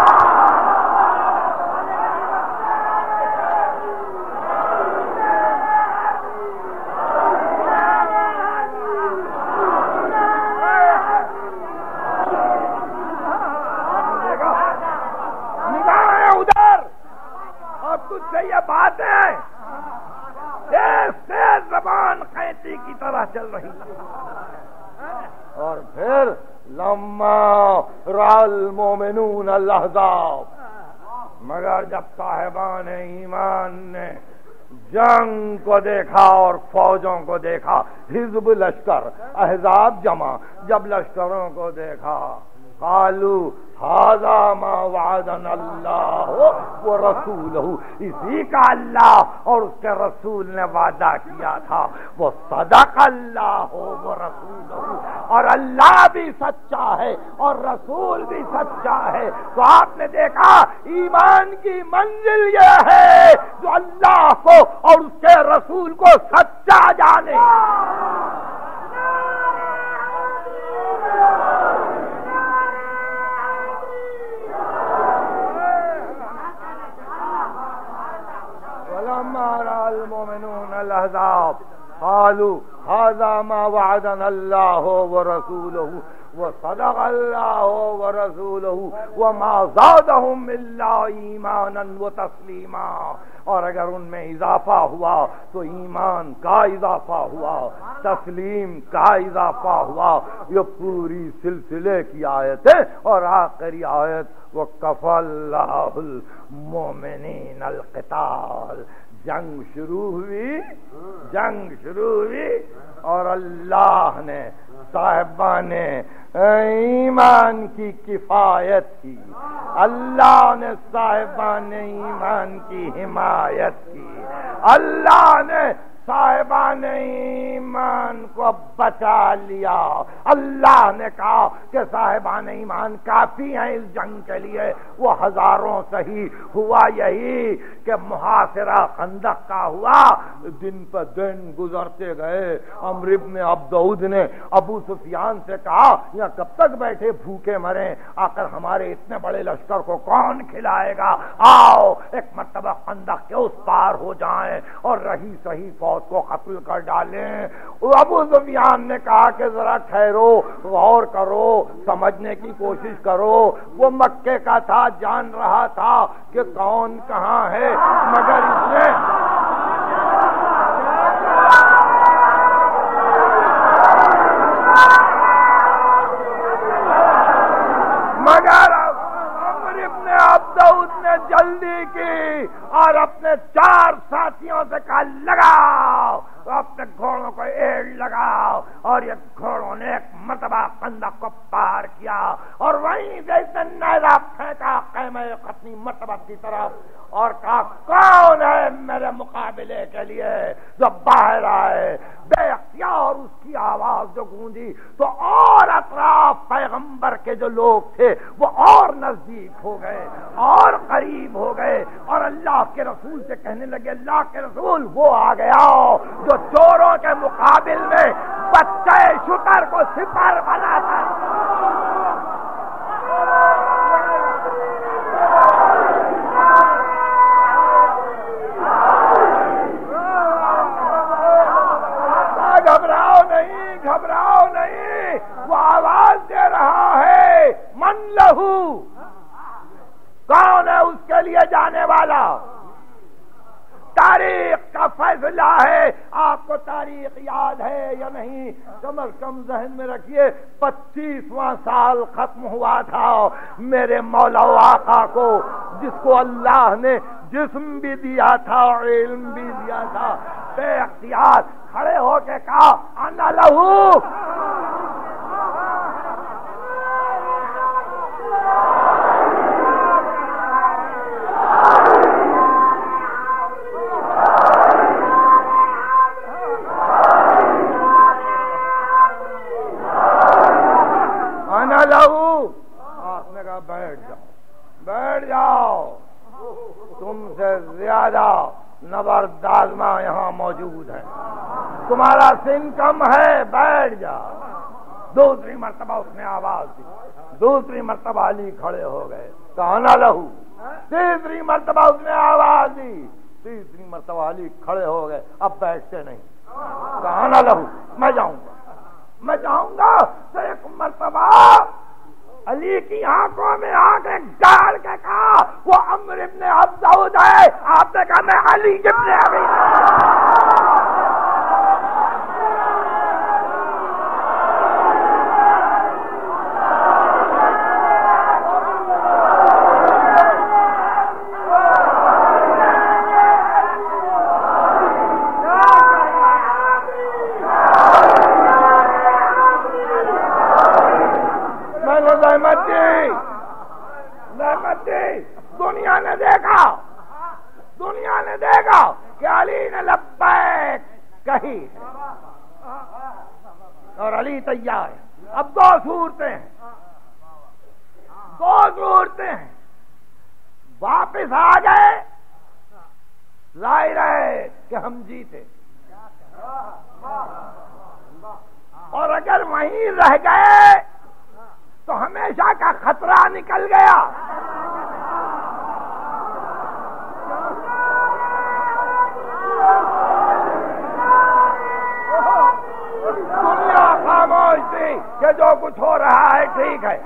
نگاہیں ادھر، اور تجھ سے یہ باتیں تیز تیز زبان قینچی کی طرح چل رہی تھی۔ اور پھر لما رأى المؤمنون الاحزاب، مگر جب صاحبان ایمان نے جنگ کو دیکھا اور فوجوں کو دیکھا، حزب لشکر، احزاب جمع، جب لشکروں کو دیکھا، قالوا هذا ما وعدنا اللہ ورسولہ، اسی کا اللہ اور اس کے رسول نے وعدہ کیا تھا، وہ صدق اللہ ورسولہ، اور اللہ بھی سچا ہے اور رسول بھی سچا ہے۔ تو آپ نے دیکھا ایمان کی منزل یہ ہے جو اللہ کو اور اس کے رسول کو سچا جانے۔ المؤمنون الاحزاب قالوا هذا ما وعدنا الله ورسوله وصدق الله ورسوله وما زادهم الا ایمانا وتسلیما، اور اگر ان میں اضافہ ہوا تو ایمان کا اضافہ ہوا، تسلیم کا اضافہ ہوا۔ یہ پوری سلسلے کی آیت ہے، اور آخری آیت وَكَفَى اللَّهُ الْمُؤْمِنِينَ الْقِتَالَ، جنگ شروع ہوئی اور اللہ نے صاحبان ایمان کی کفایت کی، اللہ نے صاحبان ایمان کی حمایت کی، اللہ نے صاحبان ایمان کو بچا لیا۔ اللہ نے کہا کہ صاحبان ایمان کافی ہیں اس جنگ کے لیے، وہ ہزاروں صحیح ہوا یہی کہ محاصرہ خندق کا ہوا، دن پر دن گزرتے گئے۔ عمرو بن عبد نے ابو سفیان سے کہا یا کب تک بیٹھے بھوکے مریں؟ آخر ہمارے اتنے بڑے لشکر کو کون کھلائے گا؟ آؤ ایک مرتبہ خندق کے اس پار ہو جائیں اور رہی صحیح فوج کو قتل کر ڈالیں۔ ابو سفیان نے کہا کہ ذرا ٹھہرو، غور کرو، سمجھنے کی کوشش کرو۔ وہ مکے کا تھا، جان رہا تھا کہ کون کہاں ہے، مگر اس نے عمر ابن عبدود نے جلدی کی اور اپنے 4 ساتھیوں سے کہا لگاؤ، اپنے گھوڑوں کو ایڑ لگاؤ، اور یہ گھوڑوں نے ایک مرتبہ خندق کو پار کیا اور وہیں سے اس نے نیزہ پھینکا خیمہ قطنی مرتبہ کی طرف اور کہا کون ہے میرے مقابلے کے لیے جو باہر آئے؟ بے اختیار اس کی آواز جو گونجی تو اور اطراف پیغمبر کے جو لوگ تھے وہ اور نزدیک ہو گئے اور قریب ہو گئے اور اللہ کے رسول سے کہنے لگے اللہ کے رسول وہ آ گیا جو چوروں کے مقابل میں بچے شتر کو سپر بناتا۔ گھبراؤ نہیں، وہ آواز دے رہا ہے من لہو، کون ہے اس کے لیے جانے والا؟ تاریخ کا فیصلہ ہے۔ آپ کو تاریخ یاد ہے یا نہیں؟ کم از کم ذہن میں رکھیے 25واں سال ختم ہوا تھا میرے مولا و آقا کو، جس کو اللہ نے جسم بھی دیا تھا اور علم بھی دیا تھا، بے اختیار کھڑے ہو کے کہا انا لہو۔ انا لہو، آپ نے کہا بیٹھ جاؤ، تم سے زیادہ نبردازماں یہاں موجود ہے، تمہارا سن کم ہے، بیٹھ جاؤ۔ دوسری مرتبہ اس نے آواز دی، دوسری مرتبہ علی کھڑے ہو گئے، کہا انا لہو۔ تیسری مرتبہ اس نے آواز دی، تیسری مرتبہ علی کھڑے ہو گئے، اب بیٹھتے نہیں، کہا انا لہو، میں جاؤں گا تو ایک مرتبہ علی کی آنکھوں میں آنکھیں ڈال کے کہا وہ عمر ابن عبدود ہے۔ آپ نے کہا میں علی ابن ابی دنیا نے دیکھا کہ علی نے لبیک کہی اور علی تیار ہے۔ اب دو صورتیں ہیں، واپس آ گئے، ظاہر ہے کہ ہم جیتے، اور اگر وہیں رہ گئے تو ہمیشہ کا خطرہ نکل گیا۔ دنیا خاموش تھی کہ جو کچھ ہو رہا ہے ٹھیک ہے،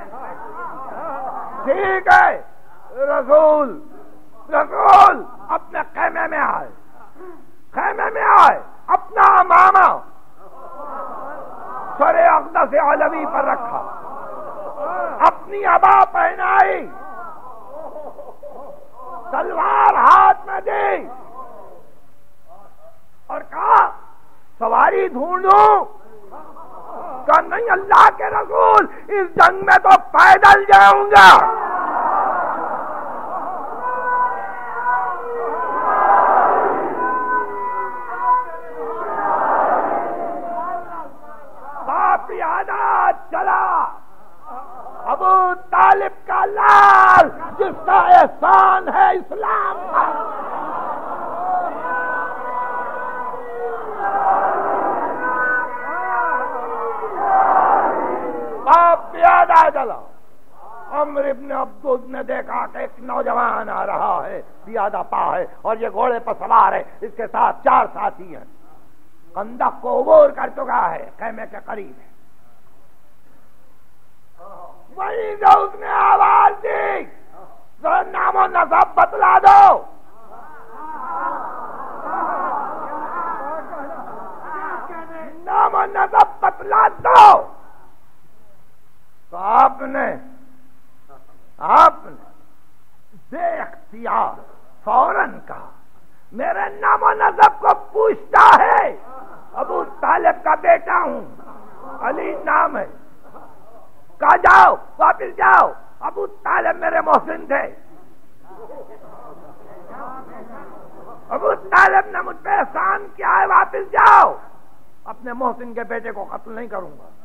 ٹھیک ہے۔ رسول اپنے خیمے میں آئے، اپنا امامہ سر اقدس علوی پر رکھا، اپنی عبا پہنائی، تلوار ہاتھ میں دی اور کہا سواری ڈھونڈوں؟ کہا نہیں اللہ کے رسول، اس جنگ میں تو پیدل جاؤں گا۔ باپ یادہ چلا، ابو طالب کا لال جس کا احسان ہے اسلام کا، باپ چلا۔ عمرو ابن عبدود نے دیکھا کہ ایک نوجوان آ رہا ہے، پیادہ پا ہے اور یہ گھوڑے پر سوار ہے، اس کے ساتھ 4 ساتھی ہیں، خندق کو عبور کر چکا ہے، خیمے کے قریب ہے۔ وہیں سے اس نے آواز دی، ذرا نام و نسب بتلا دو۔ نام و نسب بتلا دو۔ تو آپ نے بے اختیار فوراً کہا، میرے نام و نسب کو پوچھتا ہے، ابو طالب کا بیٹا ہوں، علی نام ہے، کہا جاؤ واپس جاؤ، ابو طالب میرے محسن تھے، ابو طالب نے مجھ پہ احسان کیا ہے، واپس جاؤ، اپنے محسن کے بیٹے کو قتل نہیں کروں گا۔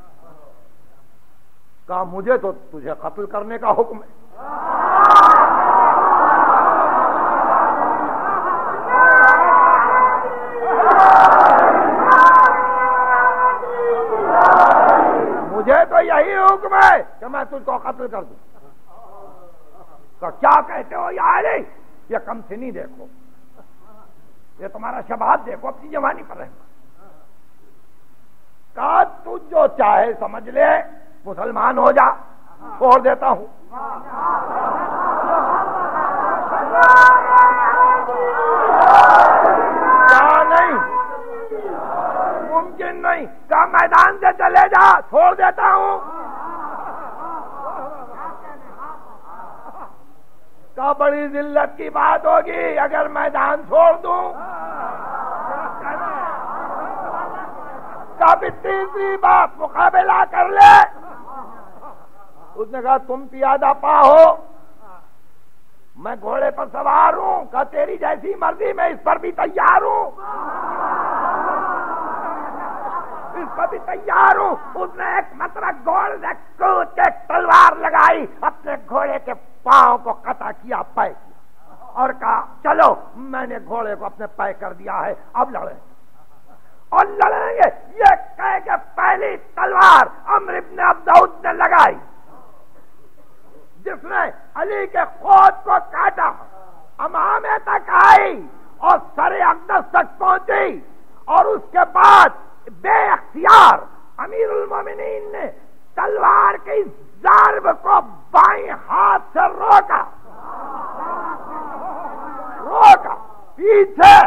کہا مجھے تو تجھے قتل کرنے کا حکم ہے۔ مجھے تو یہی حکم ہے کہ میں تجھ کو قتل کر دوں۔ تو کیا کہتے ہو یا علی؟ یہ کم سنی دیکھو، یہ تمہارا شباب دیکھو، اپنی جوانی پر رہنا۔ کہا تو جو چاہے سمجھ لے، مسلمان ہو جا، چھوڑ دیتا ہوں۔ کہا نہیں، ممکن نہیں، کہا میدان سے چلے جا، چھوڑ دیتا ہوں۔ کہا بڑی ذلت کی بات ہوگی اگر میدان چھوڑ دوں۔ کہا بھی تیسری بات مقابلہ کر لے۔ اس نے کہا تم پیادہ پا ہو، میں گھوڑے پر سوار ہوں، کہا تیری جیسی مرضی، میں اس پر بھی تیار ہوں، اس پر بھی تیار ہوں۔ اس نے ایک مطرق گھوڑے سے کود کے تلوار لگائی، اپنے گھوڑے کے پاؤں کو قطع کیا، پے کیا، اور کہا چلو میں نے گھوڑے کو اپنے پے کر دیا ہے، اب لڑیں اور لڑیں گے۔ یہ کہہ کے پہلی تلوار عمرو ابن عبدود نے لگائی، جس نے علی کے خود کو کاٹا، امامے تک آئی اور سر اقدس تک پہنچی، اور اس کے بعد بے اختیار امیر المومنین نے تلوار کی ضرب کو بائیں ہاتھ سے روکا، پیچھے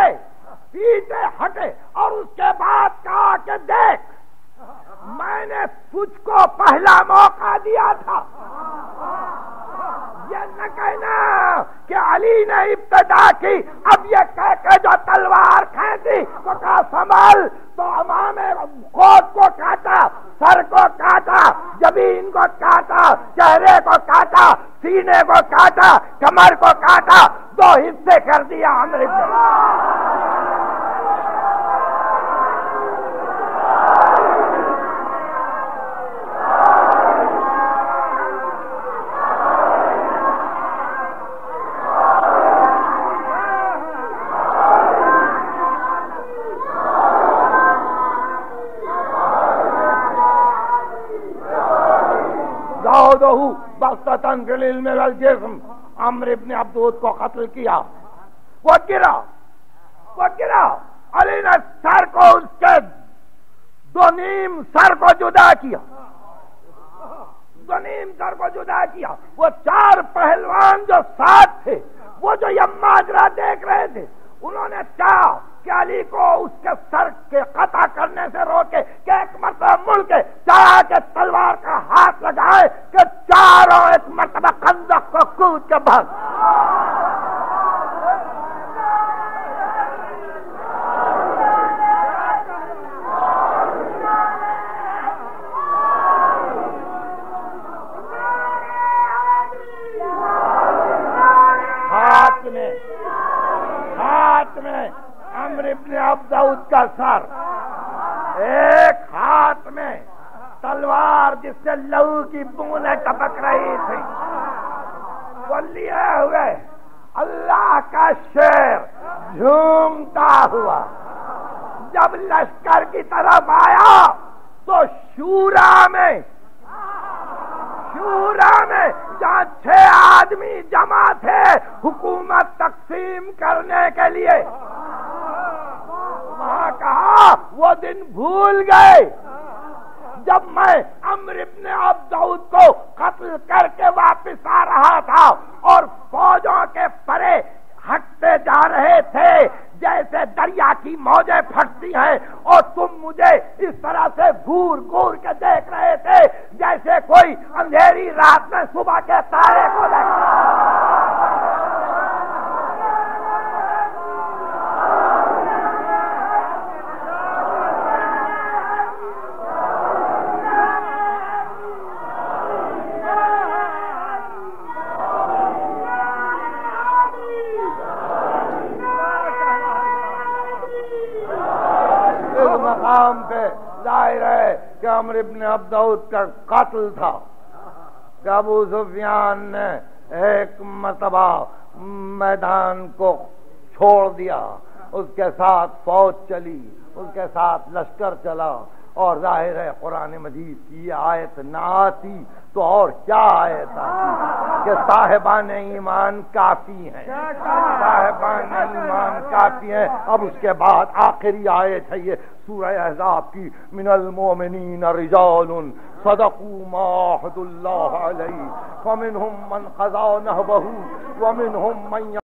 ہٹے اور اس کے بعد کہا کہ دیکھ میں نے تجھ کو پہلا موقع دیا تھا، یہ نہ کہنا کہ علی نے ابتدا کی، اب یہ کہہ کے جو تلوار کھینچی تو کہا سنبھل، تو امام خود کو کاٹا، سر کو کاٹا، جبین کو کاٹا، چہرے کو کاٹا، سینے کو کاٹا، کمر کو کاٹا، 2 حصے کر دیا عمرو نے۔ بستتاً فی العلم والجسم، عمرو ابن عبدود کو قتل کیا، وہ گرا، علی نے سر کو اس کے 2 نیم سر کو جدا کیا، 2 نیم سر کو جدا کیا۔ وہ 4 پہلوان جو ساتھ تھے، وہ جو یہ ماجرا دیکھ رہے تھے، انہوں نے چاہا کہ علی کو اس کے سر کے قطع کرنے سے روکے، کہ ایک مرتبہ مڑ کے چاہا کہ تلوار کا ہاتھ لگائے کہ چاروں ایک مرتبہ خندق کو کود کے بھاگ۔ ہاتھ میں عمرو ابن عبدود کا سر، ایک ہاتھ میں تلوار جس سے لہو کی بوندیں ٹپک رہی تھی، وہ لیے ہوئے اللہ کا شیر جھومتا ہوا جب لشکر کی طرف آیا تو شورا میں شورا میں جہاں 6 آدمی جمع تھے حکومت تقسیم کرنے کے لیے، وہاں کہا وہ دن بھول گئے جب میں عمرو بن عبد کو قتل کر کے واپس آ رہا تھا اور فوجوں کے پرے ہٹتے جا رہے تھے جیسے دریا کی موجیں پھٹتی ہیں، اور تم مجھے اس طرح سے گور گور کے دیکھ رہے تھے جیسے کوئی اندھیری رات میں صبح کے تارے کو دیکھتا۔ مقام پہ ظاہر ہے کہ عمرو بن عبد کا قتل تھا کہ ابو سفیان نے ایک مرتبہ میدان کو چھوڑ دیا، اس کے ساتھ فوج چلی، اس کے ساتھ لشکر چلا، اور ظاہر ہے قرآن مجید کی یہ آیت نہ آتی تو اور کیا آیت آتی کہ صاحبان ایمان کافی ہیں، صاحبان ایمان کافی ہیں۔ اب اس کے بعد آخری آیت ہے یہ سورہ احزاب کی، من المؤمنین رجال صدقوا ما عاهدوا اللہ علیہ فمنهم من قضى نحبه ومنهم من